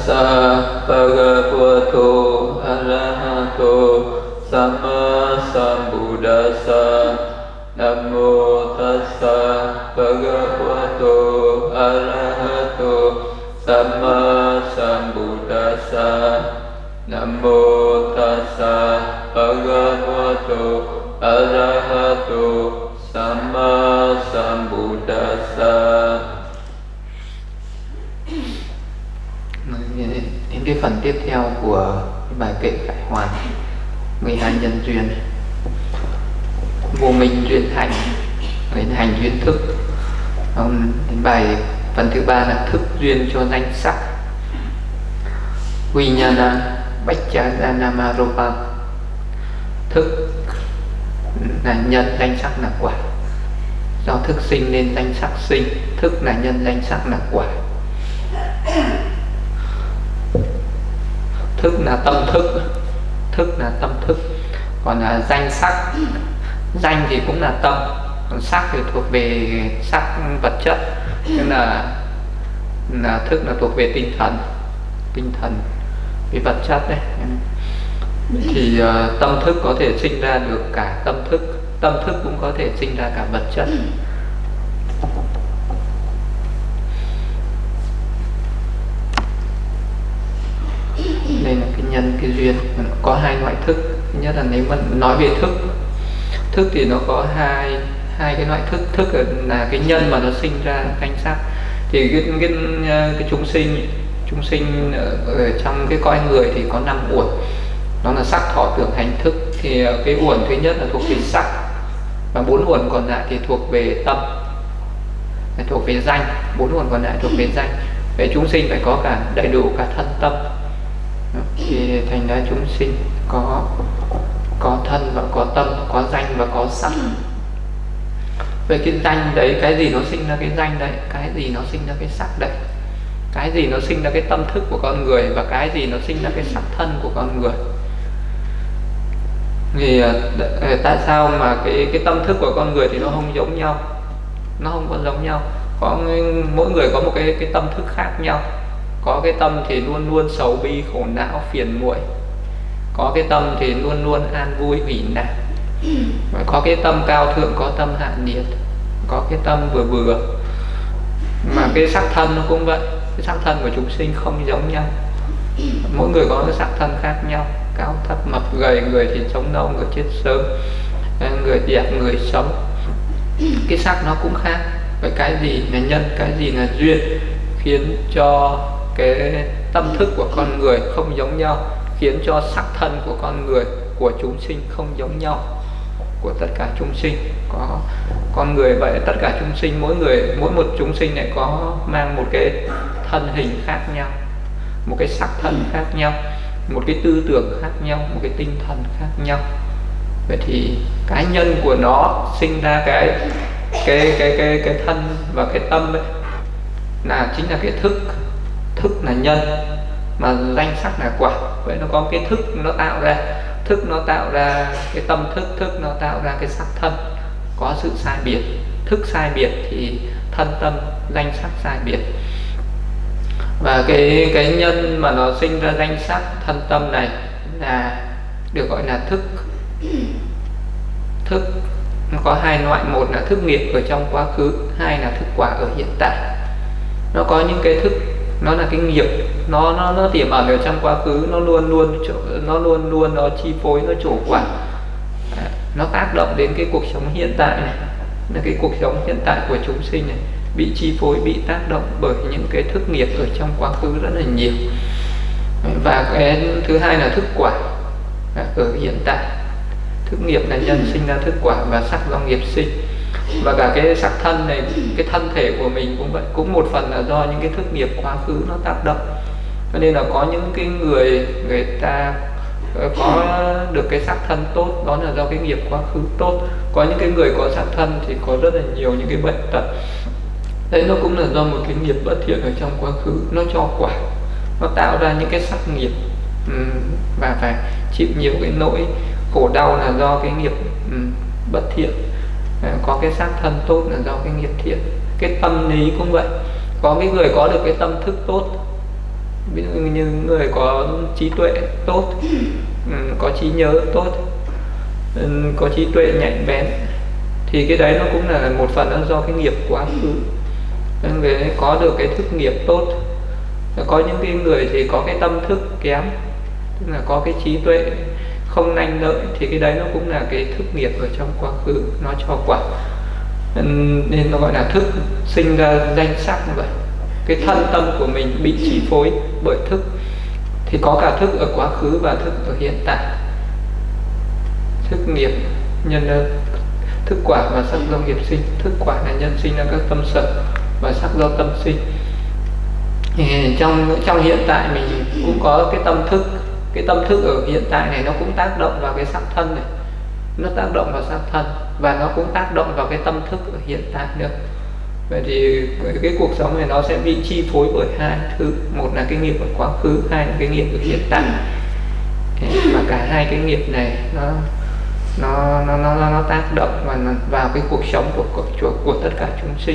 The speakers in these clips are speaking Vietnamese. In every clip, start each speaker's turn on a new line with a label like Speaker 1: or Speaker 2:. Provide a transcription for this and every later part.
Speaker 1: tassa bhagavato arahato samma sambuddhassa. Namo tassa bhagavato arahato samma sambuddhassa. Namo tassa bhagavato arahato samma sambuddhassa. Đến cái phần tiếp theo của bài kệ Khải Hoàn 12 nhân duyên. Vô minh duyên hành, hành duyên thức. Đến bài phần thứ 3 là thức duyên cho danh sắc. Vijnana Vajjayanamarupa. Thức là nhân, danh sắc là quả. Do thức sinh nên danh sắc sinh. Thức là nhân, danh sắc là quả. Thức là tâm thức. Thức là tâm thức. Còn là danh sắc, danh thì cũng là tâm, còn sắc thì thuộc về sắc vật chất, nên là thức là thuộc về tinh thần về vật chất đấy. Thì tâm thức có thể sinh ra được cả tâm thức, tâm thức cũng có thể sinh ra cả vật chất. Đây là cái nhân, cái duyên. Có hai loại thức. Thứ nhất là nếu mà nói về thức thì nó có hai cái loại thức. Thức là cái nhân mà nó sinh ra danh sắc. Thì cái chúng sinh ở trong cái cõi người thì có 5 uẩn. Nó là sắc, thọ, tưởng, hành, thức. Thì cái uẩn thứ nhất là thuộc về sắc, và 4 uẩn còn lại thì thuộc về tâm, thuộc về danh. 4 uẩn còn lại thuộc về danh. Vậy chúng sinh phải có cả đầy đủ cả thân tâm. Thì thành ra chúng sinh có thân và có tâm, có danh và có sắc. Vậy cái danh đấy, cái gì nó sinh ra cái danh đấy, cái gì nó sinh ra cái sắc đấy, cái gì nó sinh ra cái tâm thức của con người, và cái gì nó sinh ra cái sắc thân của con người. Thì tại sao mà cái tâm thức của con người thì nó không giống nhau, nó không có giống nhau. Mỗi người có một cái tâm thức khác nhau. Có cái tâm thì luôn luôn sầu bi khổ não phiền muội, có cái tâm thì luôn luôn an vui hỷ lạc, có cái tâm cao thượng, có tâm hạ nhiệt, có cái tâm vừa vừa. Mà cái sắc thân nó cũng vậy. Cái sắc thân của chúng sinh không giống nhau. Mỗi người có cái sắc thân khác nhau, cao thấp mập gầy, người thì sống lâu, người chết sớm, người đẹp, người sống. Cái sắc nó cũng khác. Vậy cái gì là nhân, cái gì là duyên, khiến cho cái tâm thức của con người không giống nhau, khiến cho sắc thân của con người, của chúng sinh không giống nhau, của tất cả chúng sinh. Có con người vậy, tất cả chúng sinh, mỗi một chúng sinh lại có mang một cái thân hình khác nhau, một cái sắc thân khác nhau, một cái tư tưởng khác nhau, một cái tinh thần khác nhau. Vậy thì cái nhân của nó sinh ra cái thân và cái tâm ấy, là chính là cái thức. Thức là nhân, mà danh sắc là quả. Vậy nó có cái thức nó tạo ra, thức nó tạo ra cái tâm thức, thức nó tạo ra cái sắc thân. Có sự sai biệt, thức sai biệt thì thân tâm danh sắc sai biệt. Và cái nhân mà nó sinh ra danh sắc thân tâm này là được gọi là thức. Thức nó có hai loại, một là thức nghiệp ở trong quá khứ, hai là thức quả ở hiện tại. Nó có những cái thức, nó là cái nghiệp, nó tiềm ẩn ở trong quá khứ, nó luôn luôn nó chi phối, nó trổ quả, nó tác động đến cái cuộc sống hiện tại này. Là cái cuộc sống hiện tại của chúng sinh này bị chi phối, bị tác động bởi những cái thức nghiệp ở trong quá khứ rất là nhiều. Và cái thứ hai là thức quả ở hiện tại. Thức nghiệp là nhân sinh ra thức quả, và sắc do nghiệp sinh. Và cả cái sắc thân này, cái thân thể của mình cũng vậy, cũng một phần là do những cái thức nghiệp quá khứ nó tác động. Cho nên là có những cái người ta có được cái sắc thân tốt, đó là do cái nghiệp quá khứ tốt. Có những cái người có sắc thân thì có rất là nhiều những cái bệnh tật. Đấy, nó cũng là do một cái nghiệp bất thiện ở trong quá khứ, nó cho quả, nó tạo ra những cái sắc nghiệp, và phải chịu nhiều cái nỗi khổ đau là do cái nghiệp bất thiện. Có cái sắc thân tốt là do cái nghiệp thiện. Cái tâm lý cũng vậy. Có cái người có được cái tâm thức tốt, ví dụ như người có trí tuệ tốt, có trí nhớ tốt, có trí tuệ nhạy bén, thì cái đấy nó cũng là một phần nó do cái nghiệp quá khứ. Nên người ấy có được cái thức nghiệp tốt. Có những cái người thì có cái tâm thức kém, tức là có cái trí tuệ không nhanh lợi, thì cái đấy nó cũng là cái thức nghiệp ở trong quá khứ nó cho quả, nên nó gọi là thức sinh ra danh sắc như vậy. Cái thân tâm của mình bị chi phối bởi thức, thì có cả thức ở quá khứ và thức ở hiện tại. Thức nghiệp nhân thức quả và sắc do nghiệp sinh. Thức quả là nhân sinh ra các tâm sở, và sắc do tâm sinh. Trong hiện tại mình cũng có cái tâm thức. Cái tâm thức ở hiện tại này nó cũng tác động vào cái sắc thân này, nó tác động vào sắc thân, và nó cũng tác động vào cái tâm thức ở hiện tại nữa. Vậy thì cái cuộc sống này nó sẽ bị chi phối bởi hai thứ, một là cái nghiệp ở quá khứ, hai là cái nghiệp ở hiện tại. Và cả hai cái nghiệp này nó tác động vào cái cuộc sống của tất cả chúng sinh.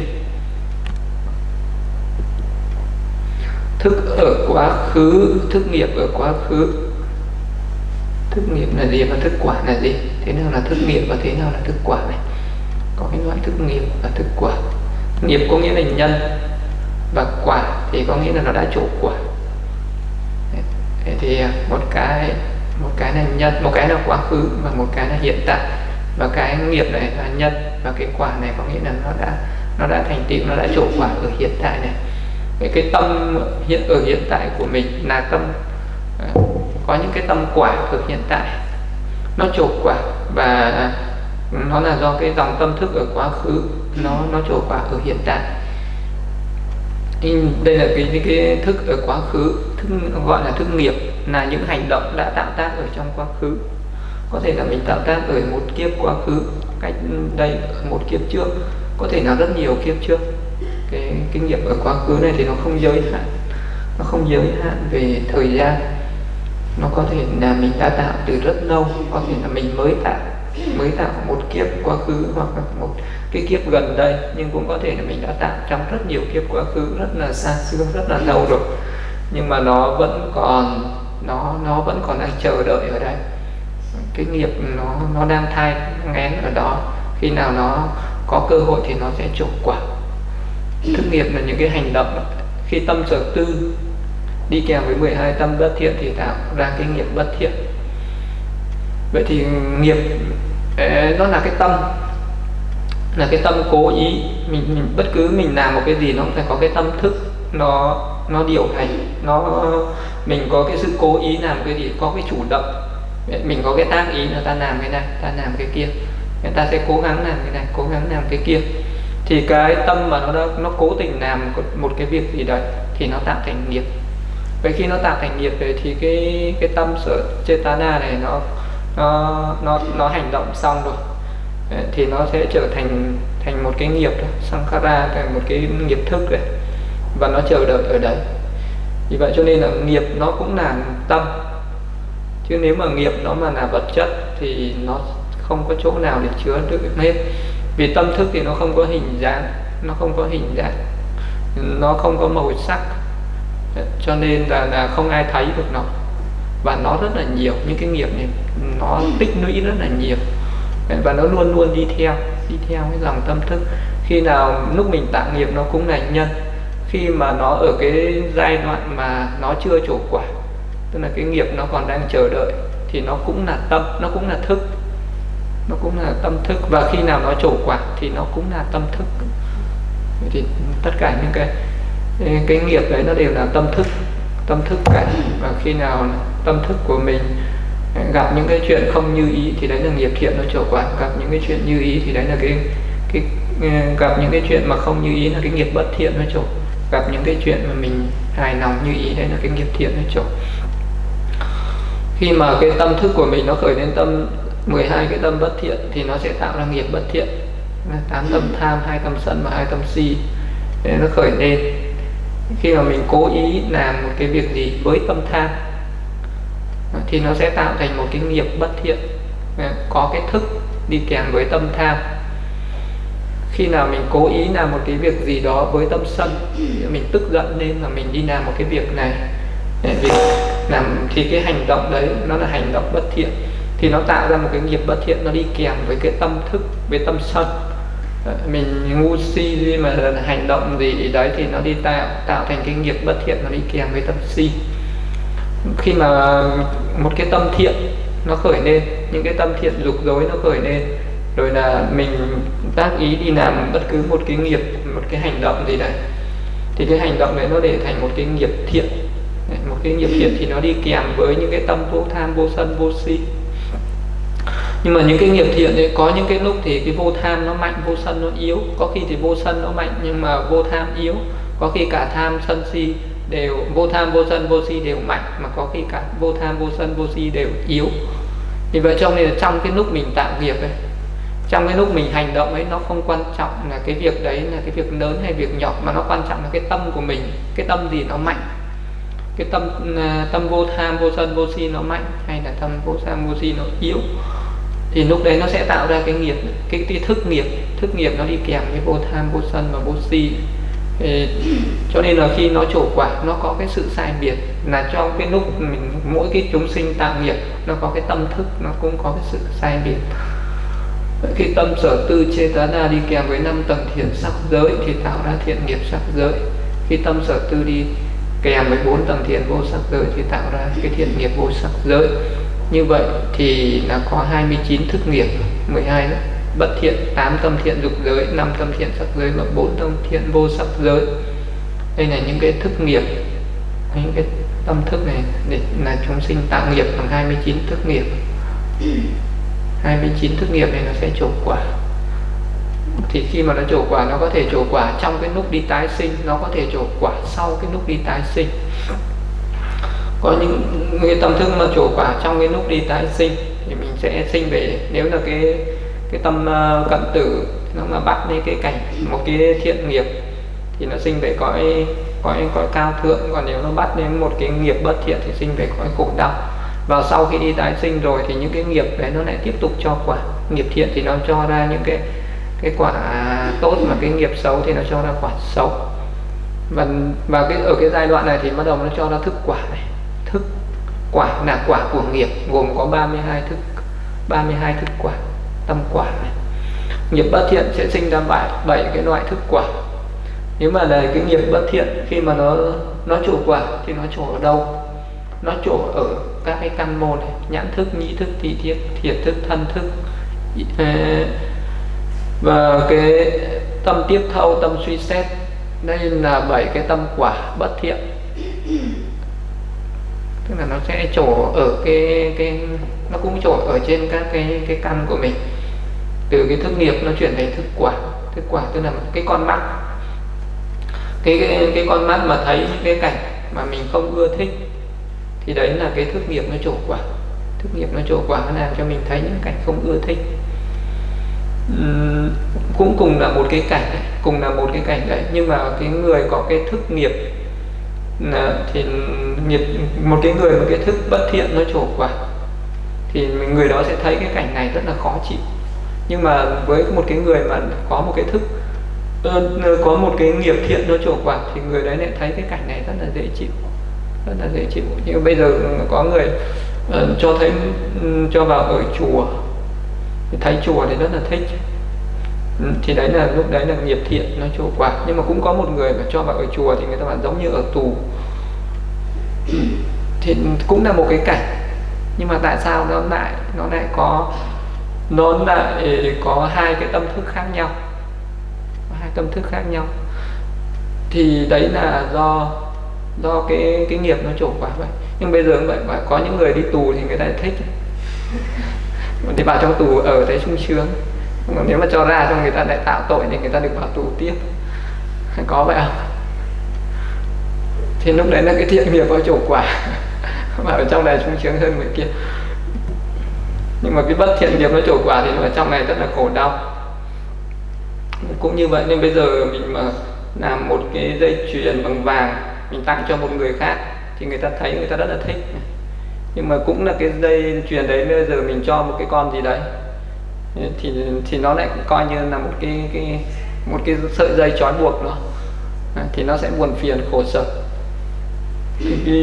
Speaker 1: Thức ở quá khứ, thức nghiệp ở quá khứ. Thức nghiệp là gì và thức quả là gì? Thế nào là thức nghiệp và thế nào là thức quả này? Có cái loại thức nghiệp và thức quả. Nghiệp có nghĩa là nhân, và quả thì có nghĩa là nó đã trổ quả. Thế thì một cái là nhân, một cái là quá khứ và một cái là hiện tại. Và cái nghiệp này là nhân, và cái quả này có nghĩa là nó đã thành tựu, nó đã trổ quả ở hiện tại này. Cái tâm ở hiện tại của mình là tâm, có những cái tâm quả ở hiện tại nó trổ quả, và nó là do cái dòng tâm thức ở quá khứ nó trổ quả ở hiện tại. Đây là cái thức ở quá khứ, thức gọi là thức nghiệp, là những hành động đã tạo tác ở trong quá khứ. Có thể là mình tạo tác ở một kiếp quá khứ, cách đây một kiếp trước, có thể là rất nhiều kiếp trước. Cái nghiệp ở quá khứ này thì nó không giới hạn về thời gian. Nó có thể là mình đã tạo từ rất lâu, có thể là mình mới tạo một kiếp quá khứ, hoặc là một cái kiếp gần đây, nhưng cũng có thể là mình đã tạo trong rất nhiều kiếp quá khứ, rất là xa xưa, rất là lâu rồi, nhưng mà nó vẫn còn đang chờ đợi ở đây. Cái nghiệp nó đang thai nghén ở đó, khi nào nó có cơ hội thì nó sẽ trổ quả. Thức nghiệp là những cái hành động khi tâm sở tư đi kèm với 12 tâm bất thiện thì tạo ra cái nghiệp bất thiện. Vậy thì nghiệp nó là cái tâm cố ý. Mình bất cứ mình làm một cái gì nó cũng phải có cái tâm thức nó điều hành, mình có cái sự cố ý làm cái gì, có cái chủ động. Mình có cái tác ý là ta làm cái này, ta làm cái kia, người ta sẽ cố gắng làm cái này, cố gắng làm cái kia. Thì cái tâm mà nó cố tình làm một cái việc gì đấy thì nó tạo thành nghiệp. Vậy khi nó tạo thành nghiệp rồi thì cái tâm sở Chetana này nó hành động xong rồi, thì nó sẽ trở thành một cái nghiệp đó, Sankhara, thành một cái nghiệp thức rồi, và nó chờ đợi ở đấy. Vì vậy cho nên là nghiệp nó cũng là tâm, chứ nếu mà nghiệp nó mà là vật chất thì nó không có chỗ nào để chứa được hết. Vì tâm thức thì nó không có hình dáng, nó không có màu sắc, cho nên là không ai thấy được nó, và nó rất là nhiều. Những cái nghiệp này nó tích lũy rất là nhiều, và nó luôn luôn đi theo cái dòng tâm thức. Khi nào lúc mình tạo nghiệp nó cũng là nhân, khi mà nó ở cái giai đoạn mà nó chưa trổ quả, tức là cái nghiệp nó còn đang chờ đợi, thì nó cũng là tâm, nó cũng là thức, nó cũng là tâm thức. Và khi nào nó trổ quả thì nó cũng là tâm thức. Thì tất cả những cái nghiệp đấy nó đều là tâm thức cả. Và khi nào tâm thức của mình gặp những cái chuyện không như ý thì đấy là nghiệp thiện nó trổ quả. Gặp những cái chuyện như ý thì đấy là gặp những cái chuyện mà không như ý là cái nghiệp bất thiện nó trổ. Gặp những cái chuyện mà mình hài lòng như ý đấy là cái nghiệp thiện nó trổ. Khi mà cái tâm thức của mình nó khởi lên 12 cái tâm bất thiện thì nó sẽ tạo ra nghiệp bất thiện, 8 tâm tham, 2 tâm sân và 2 tâm si. Để nó khởi lên, khi mà mình cố ý làm một cái việc gì với tâm tham thì nó sẽ tạo thành một cái nghiệp bất thiện, có cái thức đi kèm với tâm tham. Khi nào mình cố ý làm một cái việc gì đó với tâm sân, mình tức giận lên là mình đi làm một cái việc này vì làm thì cái hành động đấy nó là hành động bất thiện, thì nó tạo ra một cái nghiệp bất thiện, nó đi kèm với cái tâm thức, với tâm sân. Mình ngu si gì mà hành động gì đấy thì nó đi tạo thành cái nghiệp bất thiện, nó đi kèm với tâm si. Khi mà một cái tâm thiện nó khởi lên, những cái tâm thiện dục dối nó khởi lên, rồi là mình tác ý đi làm bất cứ một cái nghiệp, một cái hành động gì đấy, thì cái hành động đấy nó để thành một cái nghiệp thiện. Một cái nghiệp thiện thì nó đi kèm với những cái tâm vô tham, vô sân, vô si. Nhưng mà những cái nghiệp thiện ấy, có những cái lúc thì cái vô tham nó mạnh, vô sân nó yếu. Có khi thì vô sân nó mạnh nhưng mà vô tham yếu. Có khi cả tham, sân, si đều, vô tham, vô sân, vô si đều mạnh, mà có khi cả vô tham, vô sân, vô si đều yếu. Vì vậy cho nên là trong cái lúc mình tạo nghiệp ấy, trong cái lúc mình hành động ấy, nó không quan trọng là cái việc đấy là cái việc lớn hay việc nhỏ, mà nó quan trọng là cái tâm của mình, cái tâm gì nó mạnh. Cái tâm vô tham, vô sân, vô si nó mạnh, hay là tâm vô tham, vô si nó yếu, thì lúc đấy nó sẽ tạo ra cái nghiệp, cái thức nghiệp. Thức nghiệp nó đi kèm với vô tham, vô sân và vô si. Cho nên là khi nó trổ quả, nó có cái sự sai biệt, là trong cái lúc mình, mỗi cái chúng sinh tạo nghiệp, nó có cái tâm thức, nó cũng có cái sự sai biệt. Khi tâm sở tư chetana đi kèm với 5 tầng thiện sắc giới thì tạo ra thiện nghiệp sắc giới. Khi tâm sở tư đi kèm với 4 tầng thiện vô sắc giới thì tạo ra cái thiện nghiệp vô sắc giới. Như vậy thì là có 29 thức nghiệp, 12 đó. Bất thiện, 8 tâm thiện dục giới, 5 tâm thiện sắc giới và 4 tâm thiện vô sắc giới. Đây là những cái thức nghiệp, những cái tâm thức này để là chúng sinh tạo nghiệp bằng 29 thức nghiệp. 29 thức nghiệp này nó sẽ trổ quả. Thì khi mà nó trổ quả, nó có thể trổ quả trong cái lúc đi tái sinh, nó có thể trổ quả sau cái lúc đi tái sinh. Có những cái tâm thức mà trổ quả trong cái lúc đi tái sinh thì mình sẽ sinh về, nếu là cái tâm cận tử nó mà bắt lên cái cảnh một cái thiện nghiệp thì nó sinh về cõi cao thượng. Còn nếu nó bắt đến một cái nghiệp bất thiện thì sinh về cõi khổ đau. Và sau khi đi tái sinh rồi thì những cái nghiệp đấy nó lại tiếp tục cho quả. Nghiệp thiện thì nó cho ra những cái quả tốt, mà cái nghiệp xấu thì nó cho ra quả xấu. Và ở cái giai đoạn này thì bắt đầu nó cho ra thức quả này. Thức quả là quả của nghiệp, gồm có 32 thức quả, tâm quả này. Nghiệp bất thiện sẽ sinh ra 7 cái loại thức quả. Nếu mà là cái nghiệp bất thiện, khi mà nó trổ quả thì nó trổ ở đâu? Nó trổ ở các cái căn môn này: nhãn thức, nhĩ thức, thị thiết, thiệt thức, thân thức. Và cái tâm tiếp thâu, tâm suy xét, đây là 7 cái tâm quả bất thiện. Tức là nó sẽ trổ ở nó cũng trổ ở trên các cái căn của mình. Từ cái thức nghiệp nó chuyển thành thức quả. Thức quả tức là cái con mắt, cái con mắt mà thấy những cái cảnh mà mình không ưa thích thì đấy là cái thức nghiệp nó trổ quả. Thức nghiệp nó trổ quả nó làm cho mình thấy những cảnh không ưa thích. Cũng cùng là một cái cảnh đấy, nhưng mà cái người có cái thức nghiệp thì một cái người mà cái thức bất thiện nó trổ quả thì người đó sẽ thấy cái cảnh này rất là khó chịu. Nhưng mà với một cái người mà có một cái thức, có một cái nghiệp thiện nó trổ quả thì người đấy lại thấy cái cảnh này rất là dễ chịu, rất là dễ chịu. Nhưng bây giờ có người cho vào ở chùa thì thấy chùa thì rất là thích, thì đấy là lúc đấy là nghiệp thiện nó trổ quả. Nhưng mà cũng có một người mà cho vào ở chùa thì người ta bảo giống như ở tù, thì cũng là một cái cảnh. Nhưng mà tại sao nó lại có hai cái tâm thức khác nhau, hai tâm thức khác nhau? Thì đấy là do cái nghiệp nó trổ quả vậy. Nhưng bây giờ vậy, có những người đi tù thì người ta thích, thì vào trong tù ở thấy sung sướng. Còn nếu mà cho ra xong người ta lại tạo tội thì người ta được vào tù tiếp, có vậy không? Thì lúc đấy là cái thiện nghiệp có trổ quả mà ở trong này sung sướng hơn người kia. Nhưng mà cái bất thiện nghiệp nó trổ quả thì ở trong này rất là khổ đau. Cũng như vậy, nên bây giờ mình mà làm một cái dây chuyền bằng vàng mình tặng cho một người khác thì người ta thấy, người ta rất là thích. Nhưng mà cũng là cái dây chuyền đấy, bây giờ mình cho một cái con gì đấy thì nó lại coi như là một cái sợi dây trói buộc nó, thì nó sẽ buồn phiền khổ sở.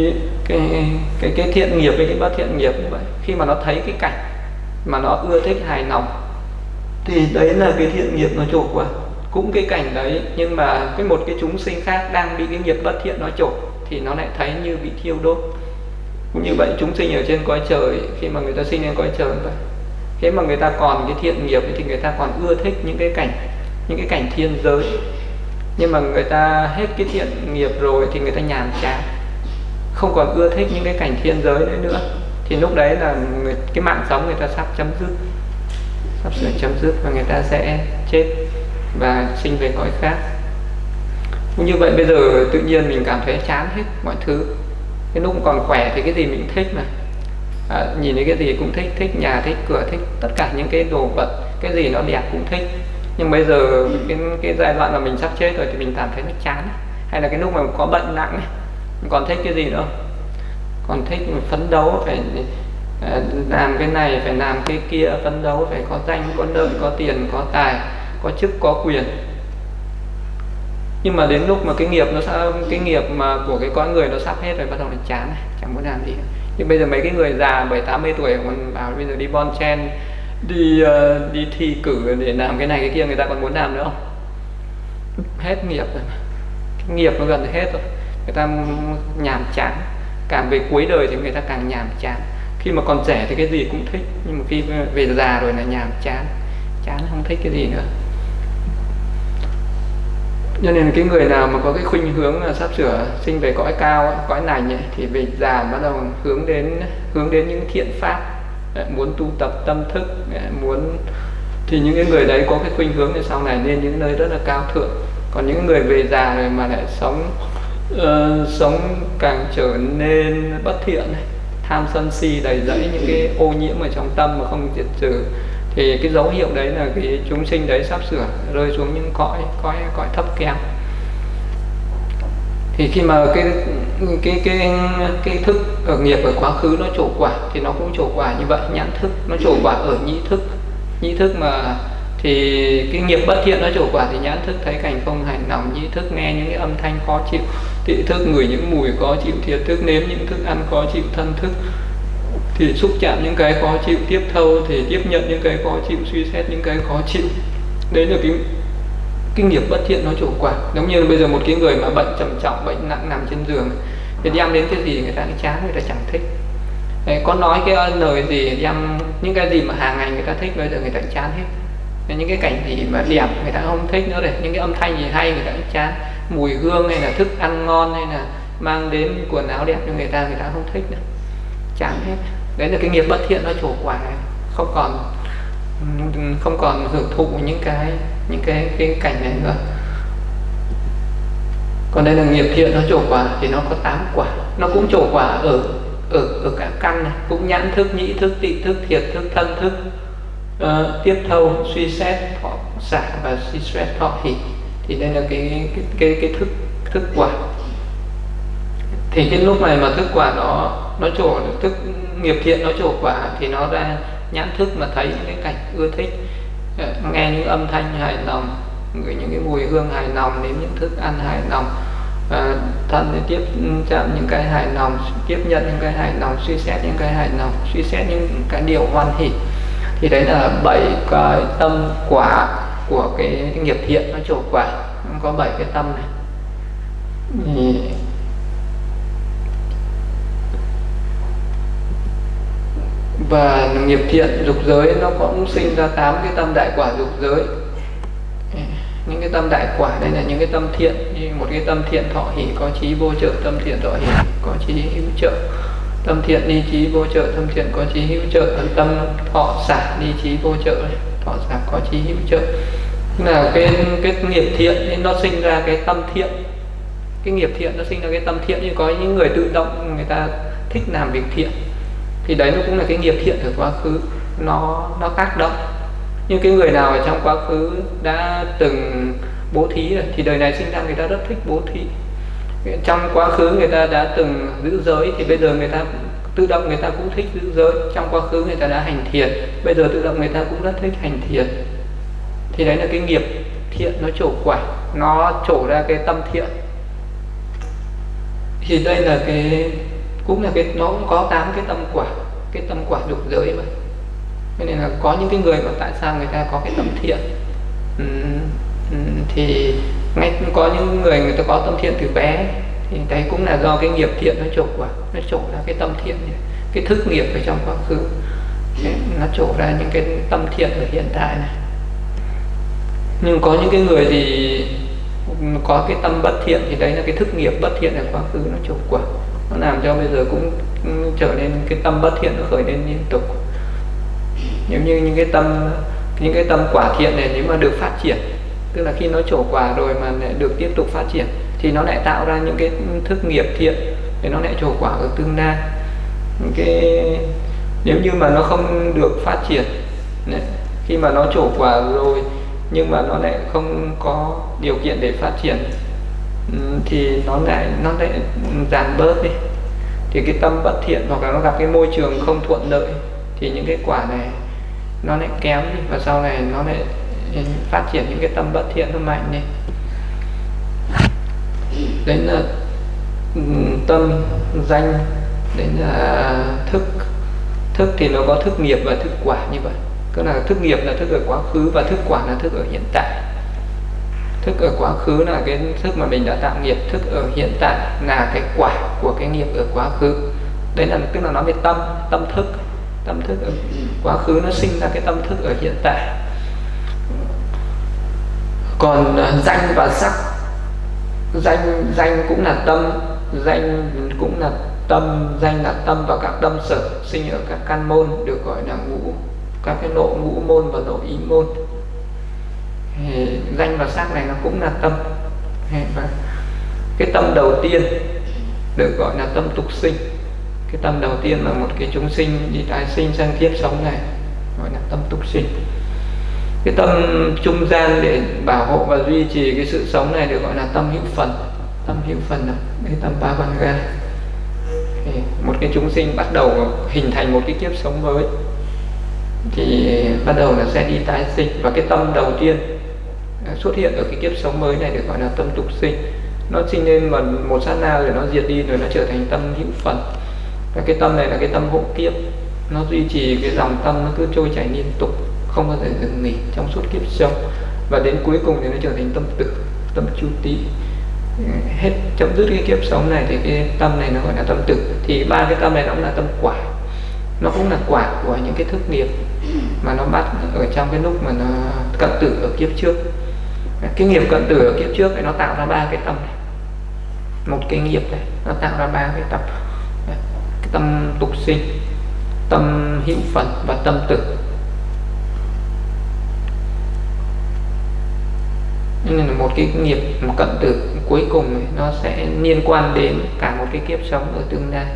Speaker 1: cái thiện nghiệp với cái bất thiện nghiệp như vậy, khi mà nó thấy cái cảnh mà nó ưa thích hài lòng thì đấy là cái thiện nghiệp nó trổ quả. Cũng cái cảnh đấy nhưng mà một cái chúng sinh khác đang bị cái nghiệp bất thiện nó trổ thì nó lại thấy như bị thiêu đốt. Cũng như vậy, chúng sinh ở trên cõi trời, khi mà người ta sinh lên cõi trời vậy, khi mà người ta còn cái thiện nghiệp thì người ta còn ưa thích những cái cảnh thiên giới. Nhưng mà người ta hết cái thiện nghiệp rồi thì người ta nhàm chán, không còn ưa thích những cái cảnh thiên giới đấy nữa, thì lúc đấy là cái mạng sống người ta sắp chấm dứt, sắp sửa chấm dứt, và người ta sẽ chết và sinh về cõi khác. Như vậy bây giờ tự nhiên mình cảm thấy chán hết mọi thứ. Cái lúc còn khỏe thì cái gì mình thích mà, nhìn thấy cái gì cũng thích, thích nhà, thích cửa, thích tất cả những cái đồ vật, cái gì nó đẹp cũng thích. Nhưng bây giờ cái giai đoạn mà mình sắp chết rồi thì mình cảm thấy nó chán. Hay là cái lúc mà có bệnh nặng ấy, mình còn thích cái gì nữa, còn thích phấn đấu phải làm cái này, phải làm cái kia, phấn đấu phải có danh, có lợi, có tiền, có tài, có chức, có quyền. Nhưng mà đến lúc mà cái nghiệp mà của cái con người nó sắp hết rồi, bắt đầu nó chán này, chẳng muốn làm gì nữa. Nhưng bây giờ mấy cái người già 70-80 tuổi còn bảo bây giờ đi bon chen, đi thi cử để làm cái này cái kia, người ta còn muốn làm nữa không? Hết nghiệp rồi mà. Cái nghiệp nó gần hết rồi, người ta nhàm chán. Càng về cuối đời thì người ta càng nhàm chán. Khi mà còn trẻ thì cái gì cũng thích, nhưng mà khi về già rồi là nhàm chán, không thích cái gì nữa. Cho nên cái người nào mà có cái khuynh hướng là sắp sửa sinh về cõi cao, cõi lành ấy, thì về già bắt đầu hướng đến những thiện pháp, muốn tu tập tâm thức, thì những cái người đấy có cái khuynh hướng để sau này lên những nơi rất là cao thượng. Còn những người về già rồi mà lại sống càng trở nên bất thiện này, tham sân si đầy dẫy những cái ô nhiễm ở trong tâm mà không diệt trừ, thì cái dấu hiệu đấy là cái chúng sinh đấy sắp sửa rơi xuống những cõi thấp kém. Thì khi mà cái thức ở nghiệp ở quá khứ nó trổ quả thì nó cũng trổ quả như vậy. Nhãn thức nó trổ quả ở nhĩ thức mà thì cái nghiệp bất thiện nó trổ quả thì nhãn thức thấy cảnh không hài lòng, nhĩ thức nghe những cái âm thanh khó chịu, tị thức ngửi những mùi khó chịu, thiệt thức nếm những thức ăn khó chịu, thân thức thì xúc chạm những cái khó chịu, tiếp thâu thì tiếp nhận những cái khó chịu, suy xét những cái khó chịu. Đấy là cái nghiệp bất thiện nó trổ quả. Giống như bây giờ một cái người mà bệnh trầm trọng, bệnh nặng nằm trên giường thì đem đến cái gì người ta chán, người ta chẳng thích. Đấy, có nói cái lời gì, đem những cái gì mà hàng ngày người ta thích bây giờ người ta chán hết. Đấy, những cái cảnh gì mà đẹp người ta không thích nữa, để những cái âm thanh gì hay người ta cũng chán, mùi hương hay là thức ăn ngon hay là mang đến quần áo đẹp cho người ta không thích nữa, chán hết. Đấy là cái nghiệp bất thiện nó trổ quả này, không còn hưởng thụ những cái cảnh này nữa. Còn đây là nghiệp thiện nó trổ quả thì nó có 8 quả, nó cũng trổ quả ở cả căn này, cũng nhãn thức, nhĩ thức, tị thức, thiệt thức, thân thức, tiếp thâu, suy xét, thọ xả và suy xét thọ hỷ. Thì đây là cái thức quả. Thì cái lúc này mà thức quả nó trổ, thức nghiệp thiện nó trổ quả thì nó ra nhãn thức mà thấy những cái cảnh ưa thích, nghe những âm thanh hài lòng, ngửi những cái mùi hương hài lòng, đến những thức ăn hài lòng, thân thì tiếp chạm những cái hài lòng, tiếp nhận những cái hài lòng, suy xét những cái hài lòng, suy xét những cái điều hoan hỷ. Thì đấy là 7 cái tâm quả của cái nghiệp thiện nó trổ quả. Nó có 7 cái tâm này. Và nghiệp thiện dục giới nó cũng sinh ra 8 cái tâm đại quả dục giới. Những cái tâm đại quả đây là những cái tâm thiện. Như một cái tâm thiện thọ hỷ có chí vô trợ, tâm thiện thọ hỷ có chí hữu trợ. Tâm thiện ni chí vô trợ, tâm thiện có chí hữu trợ. Tâm thọ xả ni chí vô trợ, thọ xả có chí hữu trợ. Tức là cái nghiệp thiện nên nó sinh ra cái tâm thiện. Cái nghiệp thiện nó sinh ra cái tâm thiện, như có những người tự động người ta thích làm việc thiện thì đấy nó cũng là cái nghiệp thiện ở quá khứ, nó tác động. Nhưng cái người nào ở trong quá khứ đã từng bố thí rồi thì đời này sinh ra người ta rất thích bố thí. Trong quá khứ người ta đã từng giữ giới thì bây giờ người ta tự động người ta cũng thích giữ giới. Trong quá khứ người ta đã hành thiền, bây giờ tự động người ta cũng rất thích hành thiền. Thì đấy là cái nghiệp thiện nó trổ quả, nó trổ ra cái tâm thiện. Thì đây là cũng là nó cũng có 8 cái tâm quả, cái tâm quả dục giới mà. Cho nên là có những cái người mà tại sao người ta có cái tâm thiện, thì ngay có những người ta có tâm thiện từ bé, thì đấy cũng là do cái nghiệp thiện nó trổ quả, nó trổ ra cái tâm thiện này, cái thức nghiệp ở trong quá khứ, nó trổ ra những cái tâm thiện ở hiện tại này. Nhưng có những cái người thì có cái tâm bất thiện, thì đấy là cái thức nghiệp bất thiện ở quá khứ nó trổ quả, nó làm cho bây giờ cũng trở nên cái tâm bất thiện nó khởi lên liên tục. Nếu như những cái tâm quả thiện này nếu mà được phát triển, tức là khi nó trổ quả rồi mà lại được tiếp tục phát triển, thì nó lại tạo ra những cái thức nghiệp thiện để nó lại trổ quả ở tương lai. Nếu như mà nó không được phát triển, khi mà nó trổ quả rồi nhưng mà nó lại không có điều kiện để phát triển, thì nó lại giảm bớt đi, thì cái tâm bất thiện hoặc là nó gặp cái môi trường không thuận lợi, thì những cái quả này nó lại kém đi, và sau này nó lại phát triển những cái tâm bất thiện nó mạnh lên. Đấy là tâm, danh, đấy là thức. Thức thì nó có thức nghiệp và thức quả như vậy. Tức là thức nghiệp là thức ở quá khứ, và thức quả là thức ở hiện tại. Thức ở quá khứ là cái thức mà mình đã tạo nghiệp, thức ở hiện tại là cái quả của cái nghiệp ở quá khứ. Đấy là tức là nói về tâm thức. Tâm thức ở quá khứ nó sinh ra cái tâm thức ở hiện tại. Còn danh và sắc, danh cũng là tâm, danh cũng là tâm, danh là tâm và các tâm sở sinh ở các căn môn được gọi là các cái nội ngũ môn và nội ý môn. Danh và sắc này nó cũng là tâm. Và cái tâm đầu tiên được gọi là tâm tục sinh. Cái tâm đầu tiên mà một cái chúng sinh đi tái sinh sang kiếp sống này gọi là tâm tục sinh. Cái tâm trung gian để bảo hộ và duy trì cái sự sống này được gọi là tâm hữu phần. Tâm hữu phần là cái tâm ba quan ga. Một cái chúng sinh bắt đầu hình thành một cái kiếp sống mới thì bắt đầu là sẽ đi tái sinh, và cái tâm đầu tiên xuất hiện ở cái kiếp sống mới này được gọi là tâm tục sinh. Nó sinh lên mà một sát na rồi nó diệt đi, rồi nó trở thành tâm hữu phần. Và cái tâm này là cái tâm hộ kiếp, nó duy trì cái dòng tâm nó cứ trôi chảy liên tục, không bao giờ dừng nghỉ trong suốt kiếp sống, và đến cuối cùng thì nó trở thành tâm tử, tâm chu tý. Hết chấm dứt cái kiếp sống này thì cái tâm này nó gọi là tâm tử. Thì ba cái tâm này nó cũng là tâm quả, nó cũng là quả của những cái thức nghiệp mà nó bắt ở trong cái lúc mà nó cận tử ở kiếp trước. Cái nghiệp cận tử ở kiếp trước thì nó tạo ra ba cái tâm này. Một cái nghiệp này nó tạo ra ba cái tâm: cái tâm tục sinh, tâm hữu phần và tâm tử. Nhưng là một cái nghiệp mà cận tử cuối cùng này, nó sẽ liên quan đến cả một cái kiếp sống ở tương lai.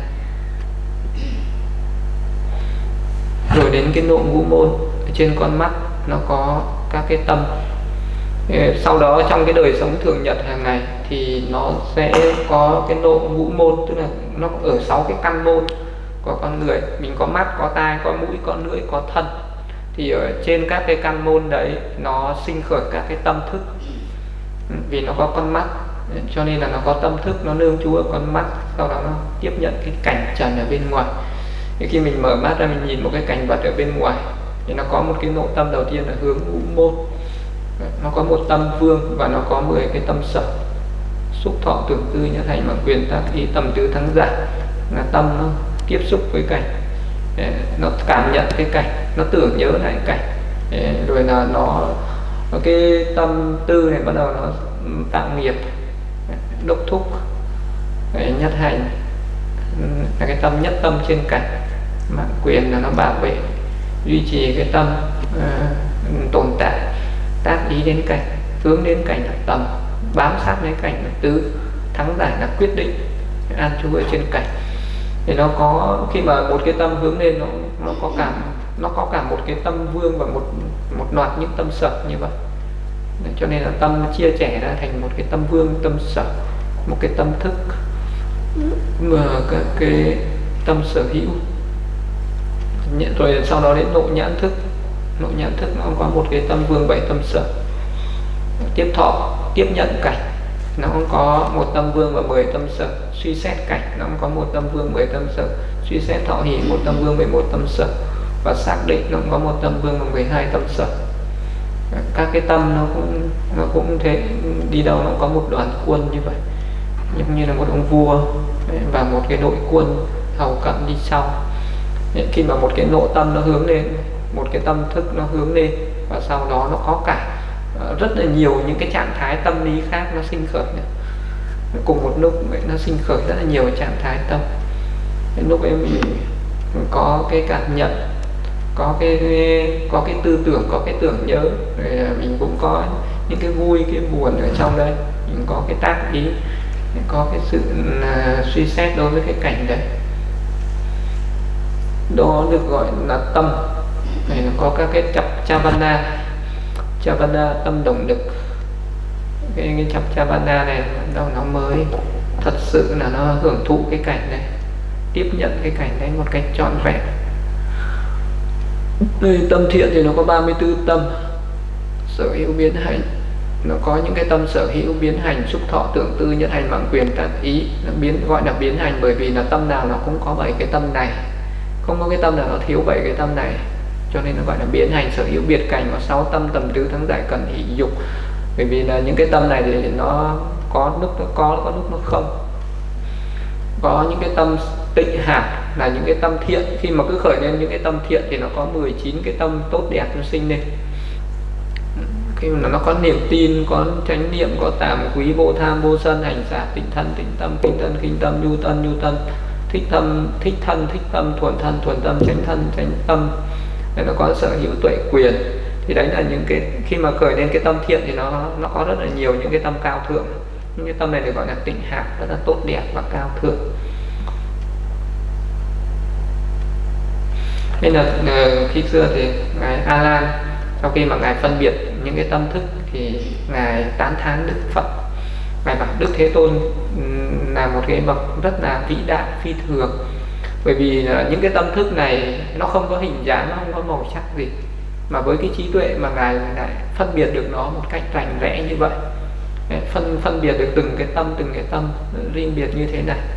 Speaker 1: Rồi đến cái nội ngũ môn, ở trên con mắt nó có các cái tâm. Sau đó trong cái đời sống thường nhật hàng ngày thì nó sẽ có cái nội ngũ môn, tức là nó ở 6 cái căn môn của con người. Mình có mắt, có tai, có mũi, có lưỡi, có thân. Thì ở trên các cái căn môn đấy nó sinh khởi các cái tâm thức. Vì nó có con mắt cho nên là nó có tâm thức, nó nương trú ở con mắt, sau đó nó tiếp nhận cái cảnh trần ở bên ngoài. Thì khi mình mở mắt ra mình nhìn một cái cảnh vật ở bên ngoài thì nó có một cái nội tâm đầu tiên là hướng ngũ môn. Nó có một tâm vương và nó có 10 cái tâm sở: xúc thọ tưởng tư nhã thành mạng quyền tác ý tâm tứ thắng giải. Là tâm nó tiếp xúc với cảnh, nó cảm nhận cái cảnh, nó tưởng nhớ lại cảnh, rồi là nó cái tâm tư này bắt đầu nó tạo nghiệp, đốc thúc, nhất hành là cái tâm nhất tâm trên cảnh. Mạng quyền là nó bảo vệ duy trì cái tâm tồn tại. Tác ý đến cảnh, hướng đến cảnh là tầm, bám sát đến cảnh là tứ, thắng giải là quyết định, an trú ở trên cảnh. Thì nó có, khi mà một cái tâm hướng lên nó có cả một cái tâm vương và một loạt những tâm sở như vậy. Cho nên là tâm nó chia sẻ ra thành một cái tâm vương, tâm sở, một cái tâm thức và các cái tâm sở hữu. Rồi sau đó đến nội nhãn thức. Nội nhãn thức nó có một cái tâm vương 7 tâm sở. Tiếp thọ, tiếp nhận cảnh, nó cũng có một tâm vương và 10 tâm sở. Suy xét cảnh nó cũng có một tâm vương 10 tâm sở. Suy xét thọ hỷ một tâm vương 11 tâm sở. Và xác định nó cũng có một tâm vương và 12 tâm sở. Các cái tâm nó cũng thế, đi đâu nó cũng có một đoàn quân như vậy, giống như là một ông vua và một cái đội quân hầu cận đi sau. Khi mà một cái nội tâm nó hướng lên, một cái tâm thức nó hướng lên, và sau đó nó có cả rất là nhiều những cái trạng thái tâm lý khác nó sinh khởi nữa. Cùng một lúc nó sinh khởi rất là nhiều trạng thái tâm. Đến lúc ấy mình có cái cảm nhận, có cái tư tưởng, có cái tưởng nhớ, rồi mình cũng có những cái vui, cái buồn ở trong đây, mình có cái tác ý, có cái sự suy xét đối với cái cảnh đấy. Đó được gọi là tâm. Này nó có các cái chavana, tâm động lực. Cái chavana này nó mới thật sự là nó hưởng thụ cái cảnh này, tiếp nhận cái cảnh đấy một cách trọn vẹn. Đây, tâm thiện thì nó có 34 tâm sở hữu biến hành. Nó có những cái tâm sở hữu biến hành, xúc thọ tưởng tư nhất hành mạng quyền tán ý. Nó gọi là biến hành bởi vì là tâm nào nó cũng có 7 cái tâm này, không có cái tâm nào nó thiếu 7 cái tâm này, cho nên nó gọi là biến hành. Sở hữu biệt cảnh có 6 tâm tầm tứ thắng giải cần hỷ dục. Bởi vì là những cái tâm này thì nó có lúc nó có lúc nó không. Có những cái tâm tịnh hạt là những cái tâm thiện. Khi mà cứ khởi lên những cái tâm thiện thì nó có 19 cái tâm tốt đẹp nó sinh lên. Khi mà nó có niềm tin, có chánh niệm, có tàm quý, vô tham, vô sân, hành xả, tịnh thân, tịnh tâm, kinh tâm, nhu tân, thích tâm, thuần tâm, chánh thân, chánh tâm. Để nó có sở hữu tuệ quyền. Thì đấy là những cái, khi mà khởi lên cái tâm thiện thì nó có rất là nhiều những cái tâm cao thượng. Những cái tâm này được gọi là tịnh hạt, rất là tốt đẹp và cao thượng. Nên là khi xưa thì ngài A Lan, sau khi mà ngài phân biệt những cái tâm thức thì ngài tán thán Đức Phật. Ngài bảo Đức Thế Tôn là một cái bậc rất là vĩ đại, phi thường. Bởi vì những cái tâm thức này nó không có hình dáng, nó không có màu sắc gì, mà với cái trí tuệ mà ngài lại phân biệt được nó một cách rành rẽ như vậy, phân biệt được từng cái tâm riêng biệt như thế này.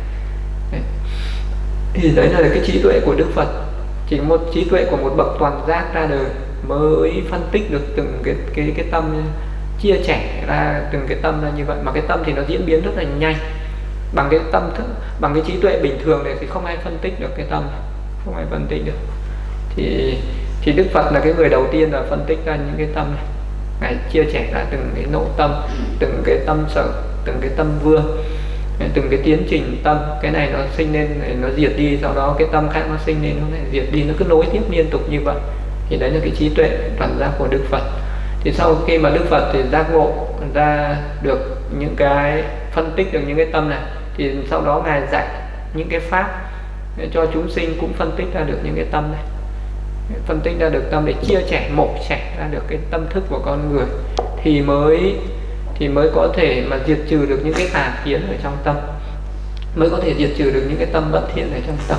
Speaker 1: Thì đấy là cái trí tuệ của Đức Phật. Chỉ một trí tuệ của một bậc toàn giác ra đời mới phân tích được từng cái tâm, chia sẻ ra từng cái tâm ra như vậy. Mà cái tâm thì nó diễn biến rất là nhanh. Bằng cái tâm thức, bằng cái trí tuệ bình thường này thì không ai phân tích được cái tâm, không ai phân tích được. Thì Đức Phật là cái người đầu tiên là phân tích ra những cái tâm này. Ngài chia sẻ ra từng cái nội tâm, từng cái tâm sở, từng cái tâm vương, từng cái tiến trình tâm. Cái này nó sinh lên, nó diệt đi, sau đó cái tâm khác nó sinh lên, nó lại diệt đi, nó cứ nối tiếp liên tục như vậy. Thì đấy là cái trí tuệ toàn giác của Đức Phật. Thì sau khi mà Đức Phật thì giác ngộ ra được những cái, phân tích được những cái tâm này, thì sau đó ngài dạy những cái pháp để cho chúng sinh cũng phân tích ra được những cái tâm này, phân tích ra được tâm để chia sẻ, mổ xẻ ra được cái tâm thức của con người, thì mới có thể mà diệt trừ được những cái tà kiến ở trong tâm, mới có thể diệt trừ được những cái tâm bất thiện ở trong tâm.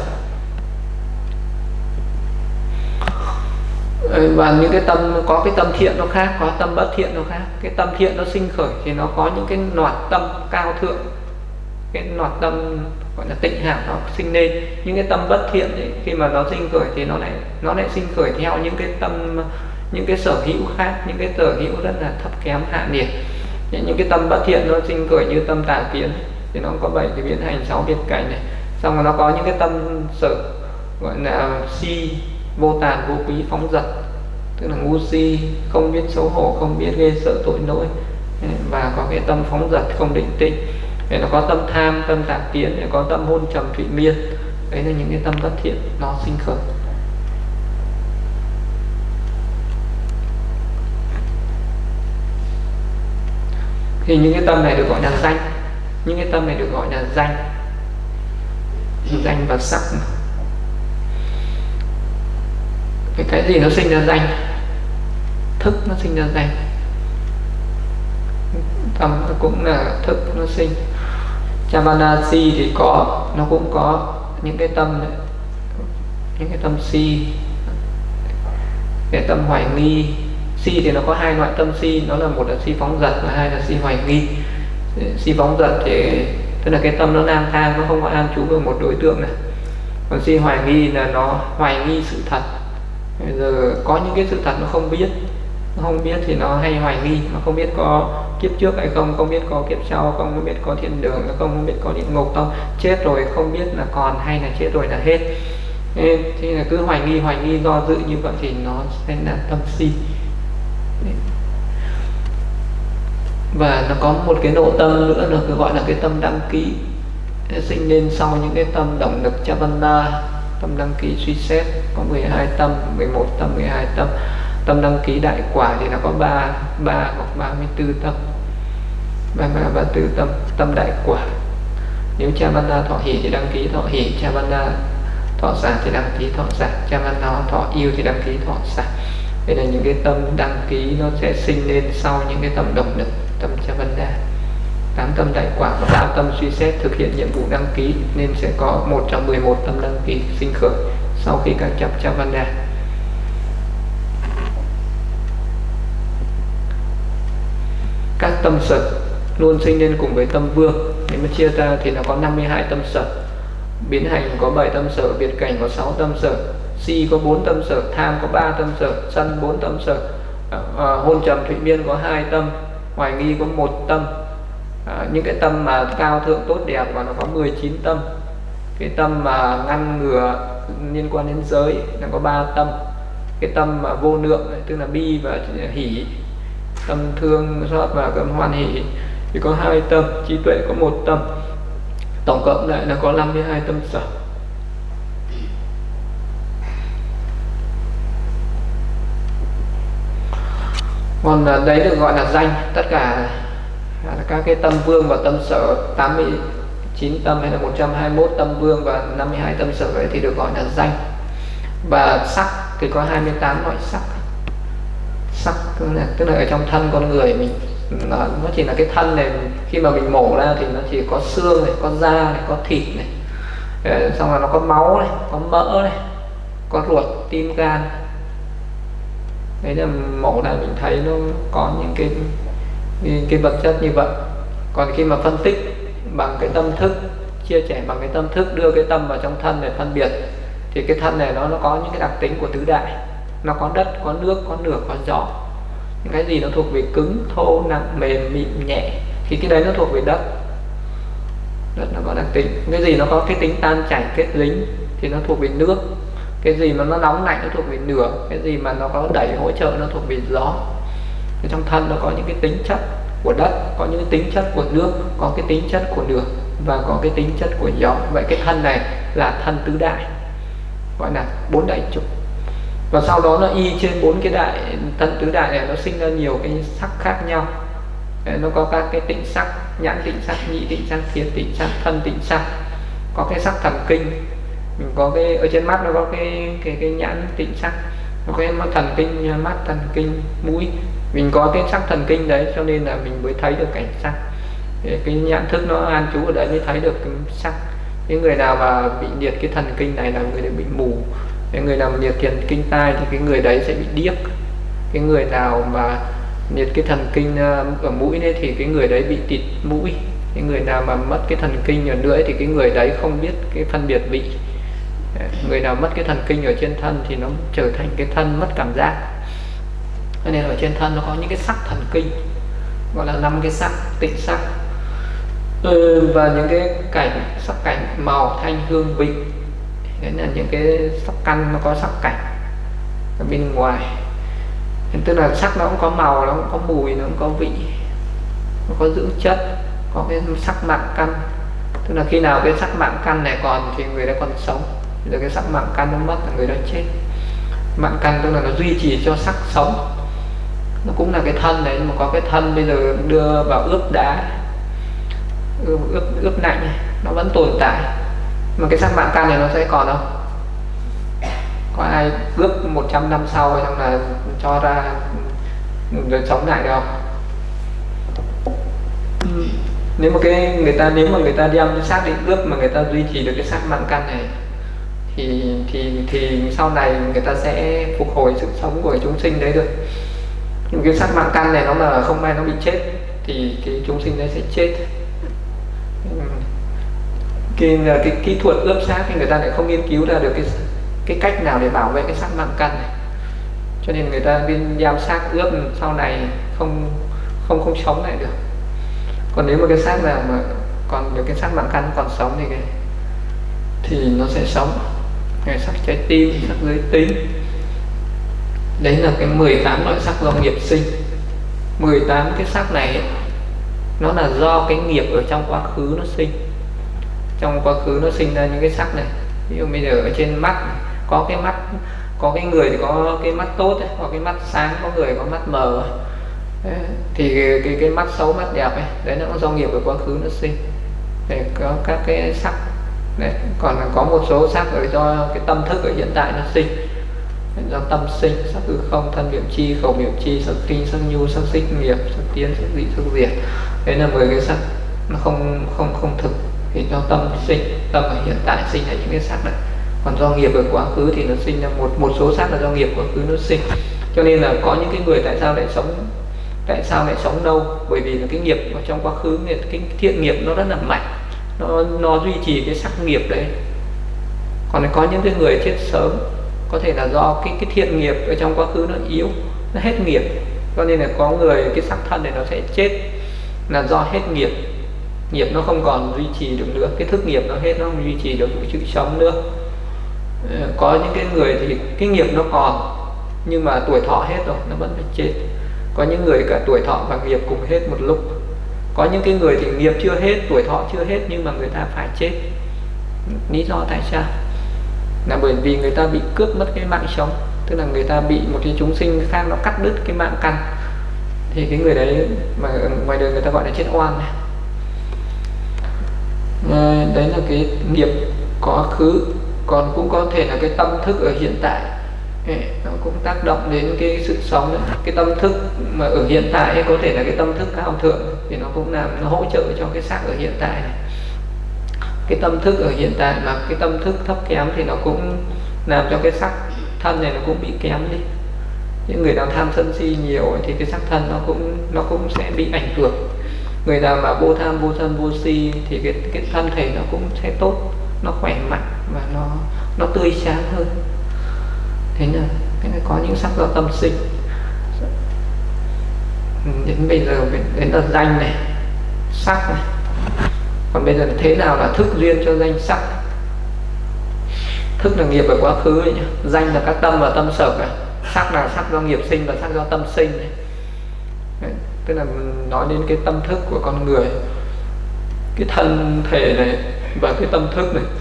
Speaker 1: Và những cái tâm, có cái tâm thiện nó khác, có tâm bất thiện nó khác. Cái tâm thiện nó sinh khởi thì nó có những cái loạt tâm cao thượng, cái loạt tâm gọi là tịnh hạt nó sinh lên. Những cái tâm bất thiện ấy, khi mà nó sinh khởi thì nó lại sinh khởi theo những cái tâm, những cái sở hữu khác, những cái sở hữu rất là thấp kém hạ liệt. Những cái tâm bất thiện nó sinh khởi như tâm tà kiến thì nó có 7 cái biến hành, 6 biệt cảnh này. Xong rồi nó có những cái tâm sở gọi là si, vô tàn, vô quý, phóng dật, tức là ngu si, không biết xấu hổ, không biết ghê sợ tội lỗi, và có cái tâm phóng dật, không định tĩnh. Để nó có tâm tham, tâm tà kiến, để có tâm hôn trầm thủy miên. Đấy là những cái tâm bất thiện nó sinh khởi. Thì những cái tâm này được gọi là danh. Những cái tâm này được gọi là danh và sắc. Cái gì nó sinh ra danh? Thức nó sinh ra danh. Tâm cũng là thức nó sinh. Chavanasi thì nó cũng có những cái tâm này, những cái tâm si, cái tâm hoài nghi. Si thì nó có hai loại tâm si, nó là một là si phóng dật và hai là si hoài nghi. Si phóng dật thì tức là cái tâm nó lang thang, nó không có an trú vào một đối tượng này. Còn si hoài nghi là nó hoài nghi sự thật. Bây giờ có những cái sự thật nó không biết thì nó hay hoài nghi, nó không biết có kiếp trước hay không, không biết có kiếp sau không biết có thiên đường không biết có địa ngục không, chết rồi không biết là còn hay là chết rồi là hết. Thì là cứ hoài nghi do dự như vậy thì nó sẽ là tâm si. Và nó có một cái độ tâm nữa được gọi là cái tâm đăng ký, sinh lên sau những cái tâm động lực Chavana. Tâm đăng ký suy xét có 12 tâm, 11 tâm, 12 tâm. Tâm đăng ký đại quả thì nó có 3 hoặc 34 tâm, 34 tâm. Tâm đại quả, nếu Chavana thọ hỷ thì đăng ký thọ hỷ, Chavana thọ xả thì đăng ký thọ xả, Chavana thọ yêu thì đăng ký thọ xả. Đây là những cái tâm đăng ký nó sẽ sinh lên sau những cái tâm động lực, tâm Chavana. 8 tâm đại quả và 3 tâm suy xét thực hiện nhiệm vụ đăng ký, nên sẽ có 1 trong 11 tâm đăng ký sinh khởi sau khi các chấp Chavana. Các tâm sở luôn sinh lên cùng với tâm vương. Nếu mà chia ra thì nó có 52 tâm sở. Biến hành có 7 tâm sở, biệt cảnh có 6 tâm sở, si có 4 tâm sở, tham có 3 tâm sở, sân 4 tâm sở, hôn trầm thụy miên có 2 tâm, hoài nghi có 1 tâm. Những cái tâm mà cao thượng tốt đẹp và nó có 19 tâm. Cái tâm mà ngăn ngừa liên quan đến giới nó có 3 tâm. Cái tâm mà vô lượng tức là bi và hỷ, tâm thương xót và tâm hoan hỷ thì có 2 tâm. Trí tuệ có 1 tâm. Tổng cộng lại là có 52 tâm sở. Còn đấy được gọi là danh. Tất cả các cái tâm vương và tâm sở 89 tâm hay là 121 tâm vương và 52 tâm sở ấy thì được gọi là danh. Và sắc thì có 28 loại sắc. Sắc tức là ở trong thân con người mình, nó chỉ là cái thân này, khi mà mình mổ ra thì nó chỉ có xương này, có da này, có thịt này, xong rồi nó có máu này, có mỡ này, có ruột, tim, gan. Đấy là mổ ra mình thấy nó có những cái vật chất như vậy. Còn khi mà phân tích bằng cái tâm thức, chia sẻ bằng cái tâm thức, đưa cái tâm vào trong thân để phân biệt thì cái thân này nó có những cái đặc tính của tứ đại. Nó có đất, có nước, có lửa, có gió. Những cái gì nó thuộc về cứng, thô, nặng, mềm, mịn, nhẹ thì cái đấy nó thuộc về đất. Đất nó có đặc tính. Cái gì nó có cái tính tan chảy, kết dính thì nó thuộc về nước. Cái gì mà nó nóng lạnh nó thuộc về lửa. Cái gì mà nó có đẩy hỗ trợ nó thuộc về gió. Thì trong thân nó có những cái tính chất của đất, có những cái tính chất của nước, có cái tính chất của lửa và có cái tính chất của gió. Vậy cái thân này là thân tứ đại, gọi là 4 đại trục. Và sau đó nó y trên 4 cái đại thân tứ đại này nó sinh ra nhiều cái sắc khác nhau. Nó có các cái tịnh sắc, nhãn tịnh sắc, nhị tịnh sắc, thiệt tịnh sắc, thân tịnh sắc. Có cái sắc thần kinh, mình có cái ở trên mắt nó có cái nhãn tịnh sắc, nó có cái thần kinh mắt, thần kinh mũi. Mình có cái sắc thần kinh đấy cho nên là mình mới thấy được cảnh sắc. Cái nhãn thức nó an trú ở đấy mới thấy được cái sắc. Những người nào mà bị liệt cái thần kinh này là người bị mù. Cái người nào mà liệt thần kinh tai thì cái người đấy sẽ bị điếc. Cái người nào mà liệt cái thần kinh ở mũi này thì cái người đấy bị tịt mũi. Cái người nào mà mất cái thần kinh ở lưỡi thì cái người đấy không biết cái phân biệt vị. Người nào mất cái thần kinh ở trên thân thì nó trở thành cái thân mất cảm giác. Cho nên ở trên thân nó có những cái sắc thần kinh, gọi là 5 cái sắc, tịnh sắc. Và những cái cảnh, sắc cảnh, màu, thanh, hương, vị. Đấy là những cái sắc căn nó có sắc cảnh ở bên ngoài. Tức là sắc nó cũng có màu, nó cũng có mùi, nó cũng có vị, nó có dưỡng chất, có cái sắc mạng căn. Tức là khi nào cái sắc mạng căn này còn thì người đó còn sống, rồi cái sắc mạng căn nó mất là người đó chết. Mạng căn tức là nó duy trì cho sắc sống. Nó cũng là cái thân đấy, mà có cái thân bây giờ đưa vào ướp đá, ướp lạnh nó vẫn tồn tại. Mà cái sắc mạng căn này nó sẽ còn không? Có ai ướp 100 năm sau xong là cho ra rồi sống lại được không? Nếu mà người ta đem cái xác đi ướp mà người ta duy trì được cái sắc mạng căn này thì sau này người ta sẽ phục hồi sự sống của chúng sinh đấy được. Nhưng cái sắc mạng căn này nó mà không may nó bị chết thì cái chúng sinh đấy sẽ chết. Cái kỹ thuật ướp xác thì người ta lại không nghiên cứu ra được cái cách nào để bảo vệ cái xác mạng căn này, cho nên người ta nên giam xác ướp sau này không sống lại được. Còn nếu mà cái xác nào mà còn được cái xác mạng căn còn sống thì nó sẽ sống. Cái xác trái tim, xác giới tính, đấy là cái 18 loại sắc do nghiệp sinh. 18 cái sắc này ấy, nó là do cái nghiệp ở trong quá khứ nó sinh. Trong quá khứ nó sinh ra những cái sắc này. Ví dụ bây giờ ở trên mắt có cái mắt, có cái người thì có cái mắt tốt ấy, có cái mắt sáng, có người có mắt mờ. Đấy, thì cái mắt xấu mắt đẹp ấy, đấy nó do nghiệp ở quá khứ nó sinh. Để có các cái sắc. Đấy, còn có một số sắc ở do cái tâm thức ở hiện tại nó sinh, do tâm sinh, sắc hư không, thân miệng chi, khẩu miệng chi, sắc kinh, sắc nhu, sắc xích nghiệp, sắc tiến, sắc dị, sắc diệt. Đấy là 10 cái sắc nó không thực, thì do tâm sinh, tâm ở hiện tại sinh ra những cái sắc này. Còn do nghiệp ở quá khứ thì nó sinh ra một số sắc là do nghiệp quá khứ nó sinh. Cho nên là có những cái người tại sao lại sống lâu, bởi vì là cái nghiệp ở trong quá khứ, cái thiện nghiệp nó rất là mạnh, nó duy trì cái sắc nghiệp đấy. Còn có những cái người chết sớm, có thể là do cái thiện nghiệp ở trong quá khứ nó yếu, nó hết nghiệp, cho nên là có người cái sắc thân này nó sẽ chết là do hết nghiệp, nghiệp nó không còn duy trì được nữa, cái thức nghiệp nó hết, nó không duy trì được cái chữ sống nữa. Có những cái người thì cái nghiệp nó còn nhưng mà tuổi thọ hết rồi, nó vẫn phải chết. Có những người cả tuổi thọ và nghiệp cùng hết một lúc. Có những cái người thì nghiệp chưa hết, tuổi thọ chưa hết, nhưng mà người ta phải chết. Lý do tại sao? Là bởi vì người ta bị cướp mất cái mạng sống, tức là người ta bị một cái chúng sinh khác nó cắt đứt cái mạng căn, thì cái người đấy mà ở ngoài đời người ta gọi là chết oan này. Đấy là cái nghiệp quá khứ. Còn cũng có thể là cái tâm thức ở hiện tại, nó cũng tác động đến cái sự sống đấy. Cái tâm thức mà ở hiện tại ấy, có thể là cái tâm thức cao thượng, thì nó cũng làm, nó hỗ trợ cho cái xác ở hiện tại này. Cái tâm thức ở hiện tại mà cái tâm thức thấp kém thì nó cũng làm cho cái sắc thân này nó cũng bị kém đi. Những người nào tham sân si nhiều ấy, thì cái sắc thân nó cũng sẽ bị ảnh hưởng. Người nào mà vô tham vô sân vô si thì cái thân thể nó cũng sẽ tốt, nó khỏe mạnh và nó tươi sáng hơn. Thế là có những sắc do tâm sinh. Đến bây giờ đến là danh này, sắc này. Còn bây giờ là thế nào là thức duyên cho danh sắc? Thức là nghiệp ở quá khứ ấy nhỉ? Danh là các tâm và tâm sở cả. Sắc là sắc do nghiệp sinh và sắc do tâm sinh này. Đấy, tức là mình nói đến cái tâm thức của con người, cái thân thể này và cái tâm thức này.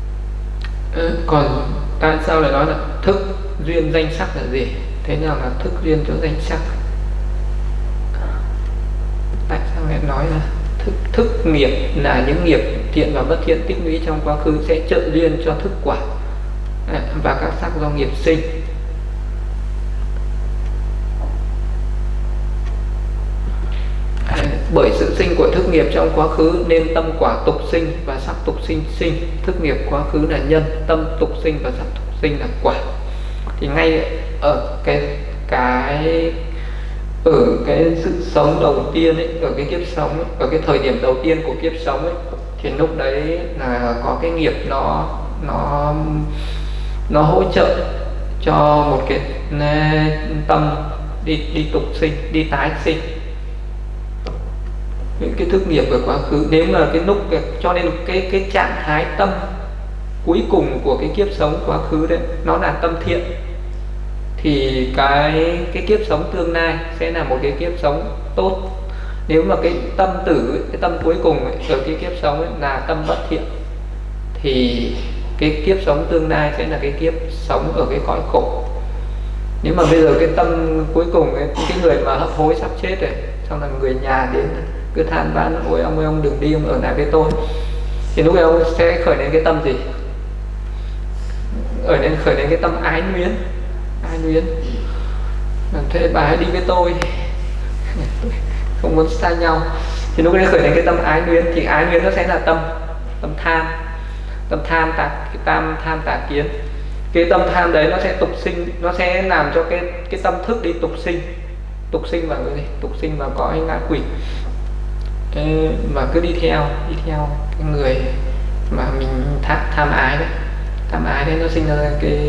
Speaker 1: Còn tại sao lại nói là thức duyên danh sắc là gì? Thế nào là thức duyên cho danh sắc? Tại sao lại nói là thức nghiệp là những nghiệp thiện và bất thiện tích lũy trong quá khứ sẽ trợ duyên cho thức quả và các sắc do nghiệp sinh. Bởi sự sinh của thức nghiệp trong quá khứ nên tâm quả tục sinh và sắc tục sinh sinh. Thức nghiệp quá khứ là nhân, tâm tục sinh và sắc tục sinh là quả. Thì ngay ở cái sự sống đầu tiên ấy, ở cái kiếp sống ấy, ở cái thời điểm đầu tiên của kiếp sống ấy, thì lúc đấy là có cái nghiệp nó hỗ trợ cho một cái tâm đi tục sinh, đi tái sinh. Những cái thức nghiệp ở quá khứ, nếu mà cái lúc cho nên cái trạng thái tâm cuối cùng của cái kiếp sống quá khứ đấy nó là tâm thiện, thì cái kiếp sống tương lai sẽ là một cái kiếp sống tốt. Nếu mà cái tâm tử, cái tâm cuối cùng ấy, ở cái kiếp sống ấy, là tâm bất thiện, thì cái kiếp sống tương lai sẽ là cái kiếp sống ở cái cõi khổ. Nếu mà bây giờ cái tâm cuối cùng ấy, cái người mà hấp hối sắp chết rồi, xong là người nhà đến cứ than vãn: ôi ông ơi, ông đừng đi, ông ở lại với tôi. Thì lúc ấy ông sẽ khởi lên cái tâm gì? Khởi lên cái tâm ái luyến. Thế bà hãy đi với tôi, không muốn xa nhau. Thì lúc đấy khởi lên cái tâm ái luyến, thì ái luyến nó sẽ là tâm tham tà kiến. Cái tâm tham đấy nó sẽ tục sinh, nó sẽ làm cho cái tâm thức đi tục sinh vào cái gì? Tục sinh vào cõi ngạ quỷ. Và cứ đi theo cái người mà mình tham ái đấy. Tham ái đấy nó sinh ra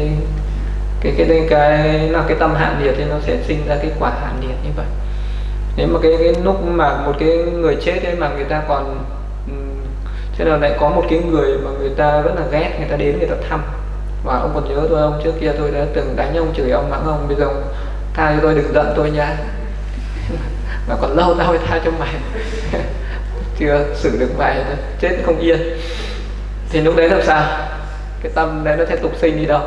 Speaker 1: cái tâm hạn liệt thì nó sẽ sinh ra cái quả hạn liệt như vậy. Nếu mà cái lúc mà một cái người chết ấy mà người ta còn thế là lại có một cái người mà người ta rất là ghét, người ta đến người ta thăm, và ông còn nhớ tôi không, trước kia tôi đã từng đánh ông, chửi ông, mắng ông, bây giờ ông tha cho tôi, đừng giận tôi nha. Mà còn lâu tao mới tha cho mày. Chưa xử được mày, chết không yên. Thì lúc đấy làm sao? Cái tâm đấy nó sẽ tục sinh đi đâu?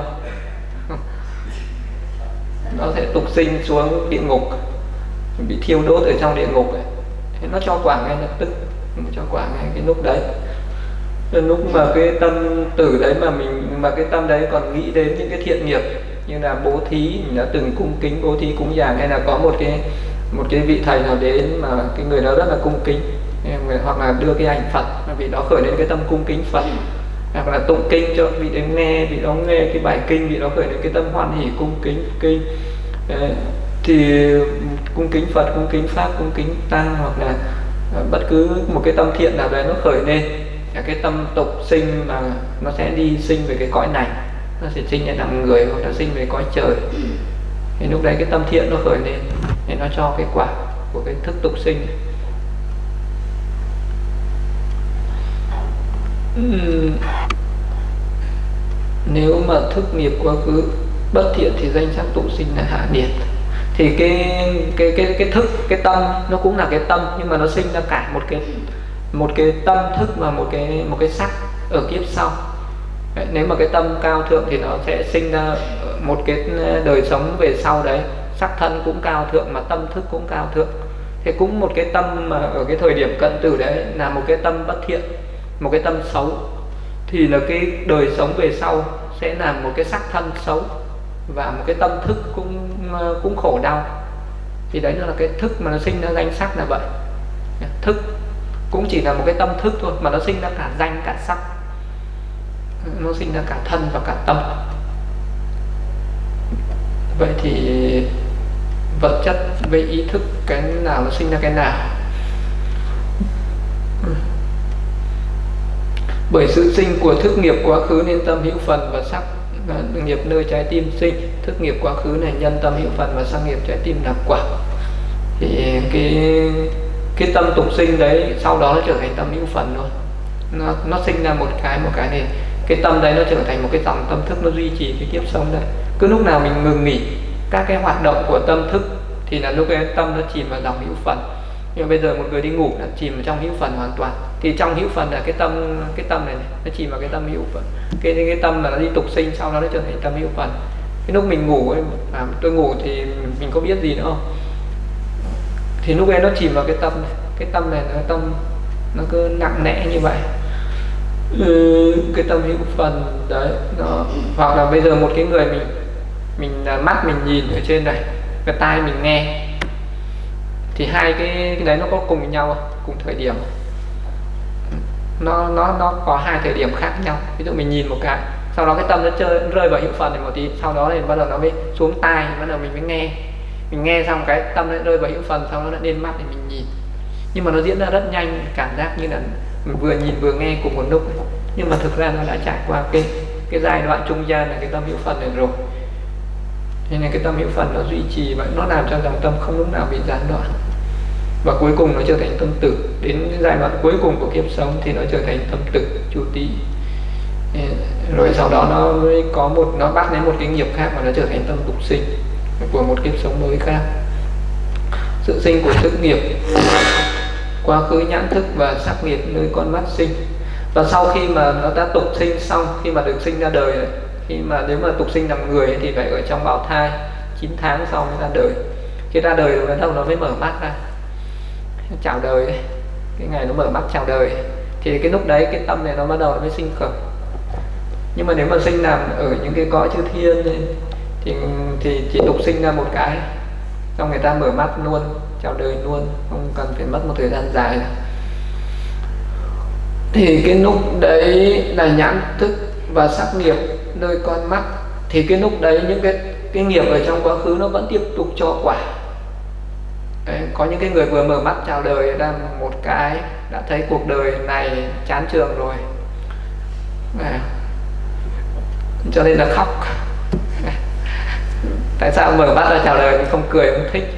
Speaker 1: Nó sẽ tục sinh xuống địa ngục, bị thiêu đốt ở trong địa ngục ấy. Thế nó cho quả ngay lập tức, nó cho quả ngay cái lúc đấy. Đến lúc mà cái tâm tử đấy mà cái tâm đấy còn nghĩ đến những cái thiện nghiệp như là bố thí, mình đã từng cung kính bố thí cúng dường, hay là có một cái vị thầy nào đến mà cái người đó rất là cung kính, hoặc là đưa cái ảnh Phật mà vị đó khởi lên cái tâm cung kính Phật, hoặc là tụng kinh cho vị đấy nghe, vị đó nghe cái bài kinh, vị đó khởi lên cái tâm hoan hỷ cung kính kinh. Thì cung kính Phật, cung kính Pháp, cung kính Tăng, hoặc là bất cứ một cái tâm thiện nào đấy nó khởi lên, cái tâm tục sinh mà nó sẽ đi sinh về cái cõi này, nó sẽ sinh ra làm người hoặc là sinh về cõi trời. Thì lúc đấy cái tâm thiện nó khởi lên thì nó cho cái quả của cái thức tục sinh. Nếu mà thức nghiệp quá khứ bất thiện thì danh sắc tụ sinh là hạ nhiệt. Thì cái thức, cái tâm nó cũng là cái tâm, nhưng mà nó sinh ra cả một cái tâm thức và một cái sắc ở kiếp sau. Đấy, nếu mà cái tâm cao thượng thì nó sẽ sinh ra một cái đời sống về sau đấy, sắc thân cũng cao thượng mà tâm thức cũng cao thượng. Thì cũng một cái tâm mà ở cái thời điểm cận tử đấy là một cái tâm bất thiện, một cái tâm xấu, thì là cái đời sống về sau sẽ là một cái sắc thân xấu và một cái tâm thức cũng khổ đau. Thì đấy là cái thức mà nó sinh ra danh sắc là vậy. Thức cũng chỉ là một cái tâm thức thôi mà nó sinh ra cả danh cả sắc, nó sinh ra cả thân và cả tâm. Vậy thì vật chất với ý thức, cái nào nó sinh ra cái nào? Bởi sự sinh của thức nghiệp quá khứ nên tâm hữu phần và sắc nghiệp nơi trái tim sinh. Thức nghiệp quá khứ này nhân tâm hữu phần và sắc nghiệp trái tim là quả. Thì cái tâm tục sinh đấy sau đó nó trở thành tâm hữu phần thôi. Nó sinh ra một cái này, cái tâm đấy nó trở thành một cái dòng tâm thức, nó duy trì cái kiếp sống đấy. Cứ lúc nào mình ngừng nghỉ các cái hoạt động của tâm thức thì là lúc cái tâm nó chìm vào dòng hữu phần. Nhưng bây giờ một người đi ngủ là chìm vào trong hữu phần hoàn toàn, thì trong hữu phần là cái tâm này nó chìm vào cái tâm hữu phần. Cái tâm mà nó đi tục sinh sau đó nó trở thành tâm hữu phần. Cái lúc mình ngủ ấy, tôi ngủ thì mình có biết gì nữa không? Thì lúc ấy nó chìm vào cái tâm này nó tâm nó cứ nặng nẽ như vậy. Cái tâm hữu phần đấy nó, hoặc là bây giờ một cái người mình mắt mình nhìn ở trên này, cái tai mình nghe, thì hai cái đấy nó có cùng với nhau không? Cùng thời điểm, nó có hai thời điểm khác nhau. Ví dụ mình nhìn một cái, sau đó cái tâm nó rơi vào hữu phần này một tí, sau đó thì bắt đầu nó mới xuống tai, bắt đầu mình mới nghe, mình nghe xong cái tâm nó rơi vào hữu phần, sau đó nó lên mắt thì mình nhìn. Nhưng mà nó diễn ra rất nhanh, cảm giác như là mình vừa nhìn vừa nghe cùng một lúc ấy. Nhưng mà thực ra nó đã trải qua cái giai đoạn trung gian là cái tâm hữu phần này rồi. Nên là cái tâm hữu phần nó duy trì vậy, nó làm cho dòng tâm không lúc nào bị gián đoạn, và cuối cùng nó trở thành tâm tử. Đến giai đoạn cuối cùng của kiếp sống thì nó trở thành tâm tử chu tý. Rồi sau đó nó mới có nó bắt đến một cái nghiệp khác và nó trở thành tâm tục sinh của một kiếp sống mới khác. Sự sinh của thức nghiệp quá khứ nhãn thức và sắc nghiệp nơi con mắt sinh. Và sau khi mà nó đã tục sinh xong, khi mà được sinh ra đời ấy, khi mà nếu mà tục sinh làm người ấy, thì phải ở trong bào thai 9 tháng sau mới ra đời. Khi ra đời rồi bắt đầu nó mới mở mắt ra chào đời ấy. Cái ngày nó mở mắt chào đời ấy, thì cái lúc đấy cái tâm này nó bắt đầu nó mới sinh khởi. Nhưng mà nếu mà sinh làm ở những cái cõi chư thiên ấy, thì chỉ tục sinh ra một cái, xong người ta mở mắt luôn, chào đời luôn, không cần phải mất một thời gian dài đâu. Thì cái lúc đấy là nhãn thức và sắc nghiệp nơi con mắt, thì cái lúc đấy những cái nghiệp ở trong quá khứ nó vẫn tiếp tục cho quả. Đấy, Có những cái người vừa mở mắt chào đời ra một cái đã thấy cuộc đời này chán chường rồi, cho nên là khóc. Tại sao mở mắt ra chào đời mình không cười, không thích?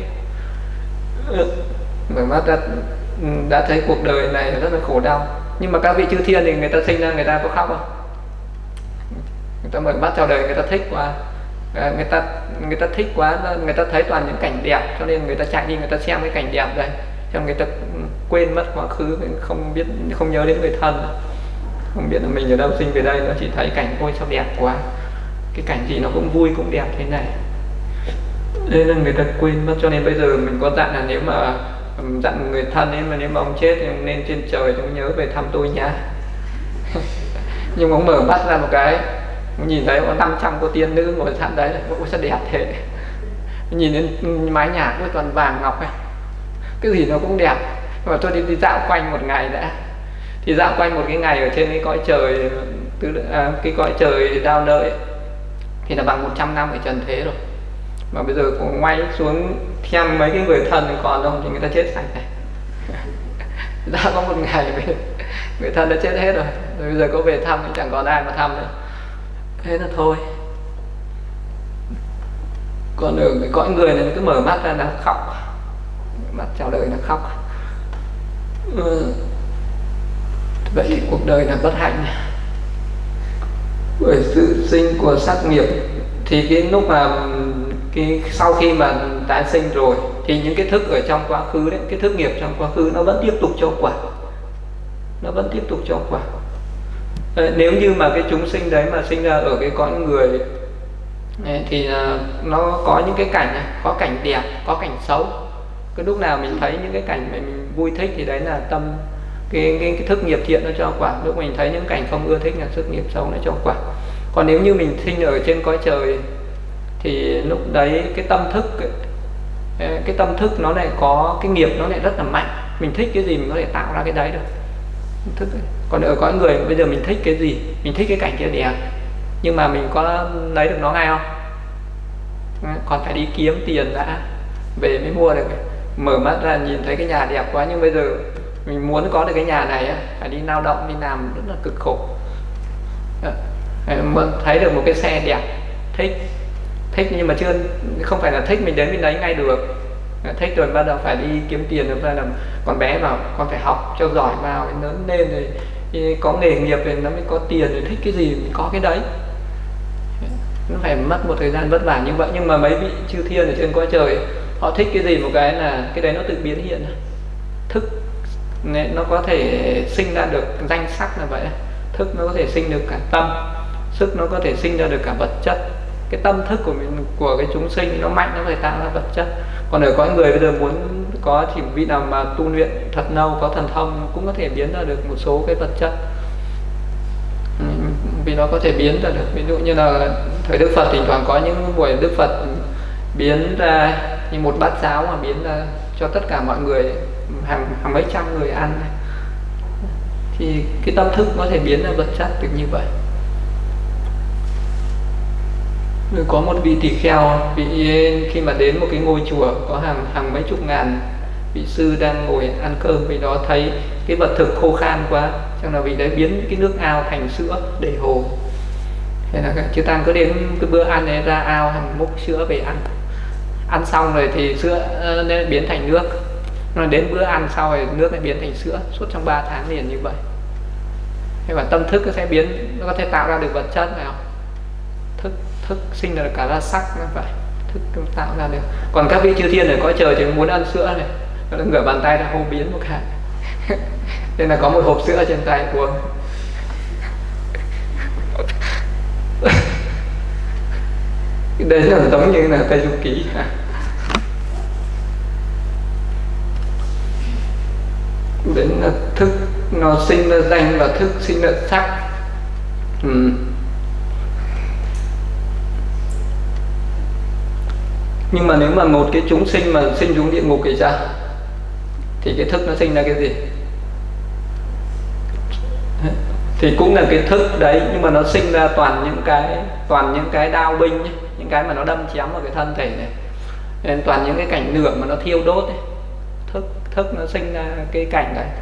Speaker 1: Mở mắt ra đã thấy cuộc đời này rất là khổ đau. Nhưng mà các vị chư thiên thì người ta sinh ra người ta có khóc không? Người ta mở mắt chào đời người ta thích quá, người ta thích quá, người ta thấy toàn những cảnh đẹp cho nên người ta chạy đi người ta xem cái cảnh đẹp đây, cho người ta quên mất quá khứ, không nhớ đến người thân, không biết là mình ở đâu sinh về đây, nó chỉ thấy cảnh ôi sao đẹp quá, cái cảnh gì nó cũng vui cũng đẹp thế này, nên là người ta quên mất. Cho nên bây giờ mình có dặn là nếu mà dặn người thân ấy, mà nếu mà ông chết thì ông nên trên trời ông nhớ về thăm tôi nhá. Nhưng ông mở mắt ra một cái nhìn thấy có 500 cô tiên nữ ngồi sẵn đấy, ôi sao đẹp thế, nhìn đến mái nhà với toàn vàng ngọc ấy, cái gì nó cũng đẹp. Mà tôi đi dạo quanh một ngày đã, thì dạo quanh một cái ngày ở trên cái cõi trời cái cõi trời đao lợi thì là bằng 100 năm ở trần thế rồi. Mà bây giờ cũng quay xuống xem mấy cái người thân còn không thì người ta chết sạch này. Đã có một ngày người thân đã chết hết rồi, bây giờ có về thăm cũng chẳng còn ai mà thăm nữa, thế là thôi. Còn ở cái cõi người này cứ mở mắt ra là khóc, mắt chào đời là khóc. Vậy cuộc đời là bất hạnh bởi sự sinh của sắc nghiệp. Thì cái lúc mà sau khi mà tái sinh rồi thì những cái thức ở trong quá khứ đấy, cái thức nghiệp trong quá khứ nó vẫn tiếp tục cho quả, nó vẫn tiếp tục cho quả. Nếu như mà cái chúng sinh đấy mà sinh ra ở cái cõi người thì nó có những cái cảnh này, có cảnh đẹp, có cảnh xấu. Cái lúc nào mình thấy những cái cảnh mà mình vui thích thì đấy là tâm cái thức nghiệp thiện nó cho quả. Lúc mình thấy những cảnh không ưa thích là thức nghiệp xấu nó cho quả. Còn nếu như mình sinh ở trên cõi trời thì lúc đấy cái tâm thức nó lại có cái nghiệp nó lại rất là mạnh, mình thích cái gì mình có thể tạo ra cái đấy được. Còn ở cõi người bây giờ mình thích cái gì, mình thích cái cảnh kia đẹp nhưng mà mình có lấy được nó ngay không? Còn phải đi kiếm tiền đã về mới mua được. Mở mắt ra nhìn thấy cái nhà đẹp quá nhưng bây giờ mình muốn có được cái nhà này phải đi lao động, đi làm rất là cực khổ. Thấy được một cái xe đẹp thích nhưng mà không phải là thích mình đến mình lấy ngay được. Thích rồi bắt đầu phải đi kiếm tiền, rồi bắt đầu còn bé vào con phải học cho giỏi vào, lớn lên rồi có nghề nghiệp rồi nó mới có tiền, rồi thích cái gì mình có cái đấy. Nó phải mất một thời gian vất vả như vậy. Nhưng mà mấy vị chư thiên ở trên cõi trời họ thích cái gì một cái là cái đấy nó tự biến hiện. Thức nó có thể sinh ra được danh sắc là vậy, thức nó có thể sinh được cả tâm, sức nó có thể sinh ra được cả vật chất. Cái tâm thức của mình, của cái chúng sinh nó mạnh, nó phải tạo ra vật chất. Còn ở cõi người bây giờ muốn có thì vị nào mà tu luyện thật lâu, có thần thông cũng có thể biến ra được một số cái vật chất, vì nó có thể biến ra được. Ví dụ như là thời Đức Phật thỉnh thoảng có những buổi Đức Phật biến ra như một bát cháo mà biến ra cho tất cả mọi người, hàng mấy trăm người ăn, thì cái tâm thức có thể biến ra vật chất được như vậy. Rồi có một vị tỳ kheo, khi mà đến một cái ngôi chùa có hàng mấy chục ngàn vị sư đang ngồi ăn cơm, vì đó thấy cái vật thực khô khan quá, cho nên là vị đấy biến cái nước ao thành sữa để hồ. Thế là chư tăng cứ đến cái bữa ăn này ra ao hàng múc sữa về ăn xong rồi thì sữa nên biến thành nước, rồi đến bữa ăn sau rồi nước lại biến thành sữa, suốt trong 3 tháng liền như vậy. Thế và tâm thức nó sẽ biến, nó có thể tạo ra được vật chất nào, thức sinh ra được cả ra sắc nó vậy, thức tạo ra được. Còn các vị chư thiên ở cõi trời thì muốn ăn sữa này, nó ngửa bàn tay ra hô biến một cái. Nên là có một hộp sữa trên tay của đây là giống như là Tây Du Ký. Đến là thức nó sinh ra danh và thức sinh ra sắc. Nhưng mà nếu mà một cái chúng sinh mà sinh xuống địa ngục thì sao? Thì cái thức nó sinh ra cái gì? Thì cũng là cái thức đấy, nhưng mà nó sinh ra toàn những cái đao binh ấy, những cái mà nó đâm chém vào cái thân thể này, nên toàn những cái cảnh lửa mà nó thiêu đốt ấy. thức nó sinh ra cái cảnh đấy.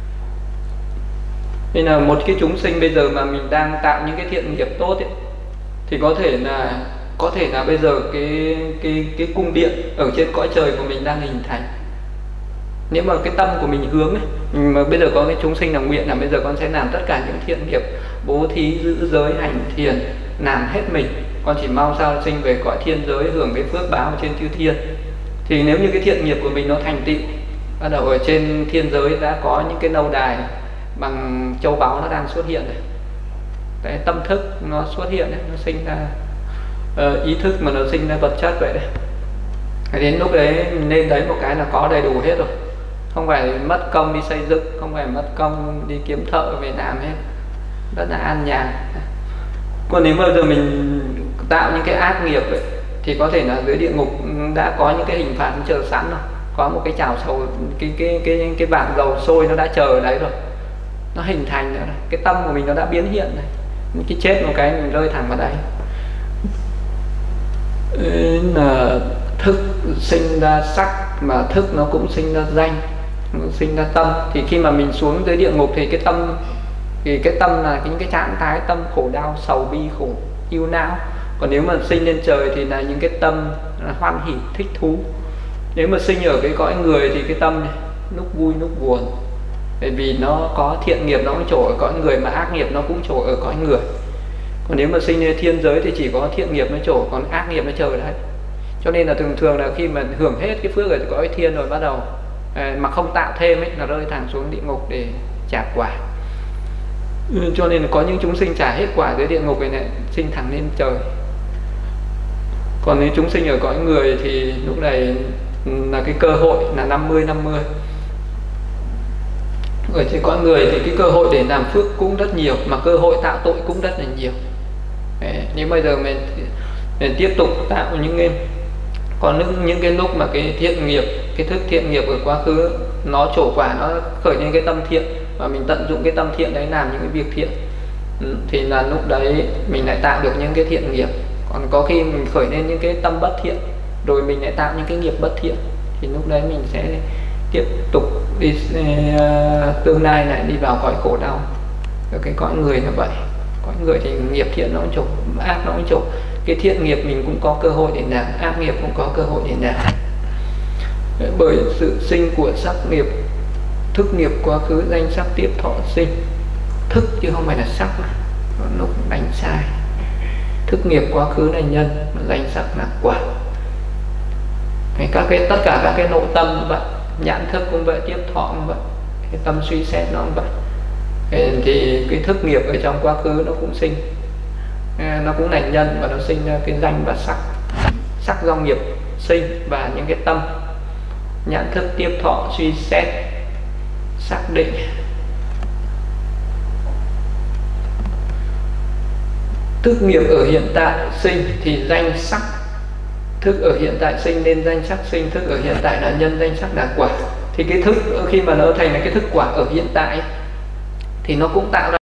Speaker 1: Nên là một cái chúng sinh bây giờ mà mình đang tạo những cái thiện nghiệp tốt ấy, thì có thể là bây giờ cái cung điện ở trên cõi trời của mình đang hình thành. Nếu mà cái tâm của mình hướng ấy, mà bây giờ có cái chúng sinh làm nguyện là bây giờ con sẽ làm tất cả những thiện nghiệp, bố thí, giữ giới, hành thiền, làm hết mình, con chỉ mong sao sinh về cõi thiên giới hưởng cái phước báo trên chư thiên. Thì nếu như cái thiện nghiệp của mình nó thành tựu, bắt đầu ở trên thiên giới đã có những cái lâu đài bằng châu báu nó đang xuất hiện này, cái tâm thức nó xuất hiện đấy, nó sinh ra ý thức mà nó sinh ra vật chất vậy đấy. Đến lúc đấy mình nên thấy một cái là có đầy đủ hết rồi, không phải mất công đi xây dựng, không phải mất công đi kiếm thợ về làm hết, rất là an nhàn. Còn nếu mà giờ mình tạo những cái ác nghiệp ấy, thì có thể là dưới địa ngục đã có những cái hình phạt chờ sẵn rồi, có một cái chảo sầu, cái vạc dầu sôi nó đã chờ ở đấy rồi, nó hình thành rồi, cái tâm của mình nó đã biến hiện này. Cái chết một cái mình rơi thẳng vào đấy. Là thức sinh ra sắc, mà thức nó cũng sinh ra danh, nó sinh ra tâm. Thì khi mà mình xuống dưới địa ngục thì cái tâm là những cái trạng thái tâm khổ đau, sầu bi, khổ ưu não. Còn nếu mà sinh lên trời thì là những cái tâm là hoan hỷ, thích thú. Nếu mà sinh ở cái cõi người thì cái tâm này lúc vui lúc buồn, bởi vì nó có thiện nghiệp nó cũng trổ ở cõi người, mà ác nghiệp nó cũng trổ ở cõi người. Còn nếu mà sinh lên thiên giới thì chỉ có thiện nghiệp nó trổ, còn ác nghiệp nó chờ đấy. Cho nên là thường là khi mà hưởng hết cái phước ở cõi thiên rồi, bắt đầu mà không tạo thêm ấy, là rơi thẳng xuống địa ngục để trả quả. Cho nên là có những chúng sinh trả hết quả dưới địa ngục này sinh thẳng lên trời. Còn nếu chúng sinh ở cõi người thì lúc này là cái cơ hội là 50-50. Ở trên cõi người thì cái cơ hội để làm phước cũng rất nhiều, mà cơ hội tạo tội cũng rất là nhiều. Nếu bây giờ mình tiếp tục tạo những cái lúc mà cái thiện nghiệp, cái thức thiện nghiệp ở quá khứ nó trổ quả, nó khởi lên cái tâm thiện, và mình tận dụng cái tâm thiện đấy làm những cái việc thiện, thì là lúc đấy mình lại tạo được những cái thiện nghiệp. Còn có khi mình khởi lên những cái tâm bất thiện, rồi mình lại tạo những cái nghiệp bất thiện, thì lúc đấy mình sẽ tiếp tục đi tương lai lại đi vào cõi khổ đau. Ở cái cõi người là vậy. Cõi người thì nghiệp thiện nó cũng trổ, ác nó cũng trổ. Cái thiện nghiệp mình cũng có cơ hội để làm, ác nghiệp cũng có cơ hội để làm. Bởi sự sinh của sắc nghiệp, thức nghiệp quá khứ danh sắc tiếp thọ sinh. Thức chứ không phải là sắc, có lúc đánh sai. Thức nghiệp quá khứ là nhân, mà danh sắc là quả. Tất cả các cái nội tâm cũng vậy, nhãn thức cũng vậy, tiếp thọ cũng vậy, cái tâm suy xét nó cũng vậy. Thì cái thức nghiệp ở trong quá khứ nó cũng sinh, nó cũng là nhân, và nó sinh ra cái danh và sắc. Sắc do nghiệp sinh, và những cái tâm nhãn thức, tiếp thọ, suy xét, xác định. Thức nghiệp ở hiện tại sinh thì danh sắc. Thức ở hiện tại sinh nên danh sắc sinh, thức ở hiện tại là nhân, danh sắc là quả. Thì cái thức khi mà nó thành là cái thức quả ở hiện tại thì nó cũng tạo ra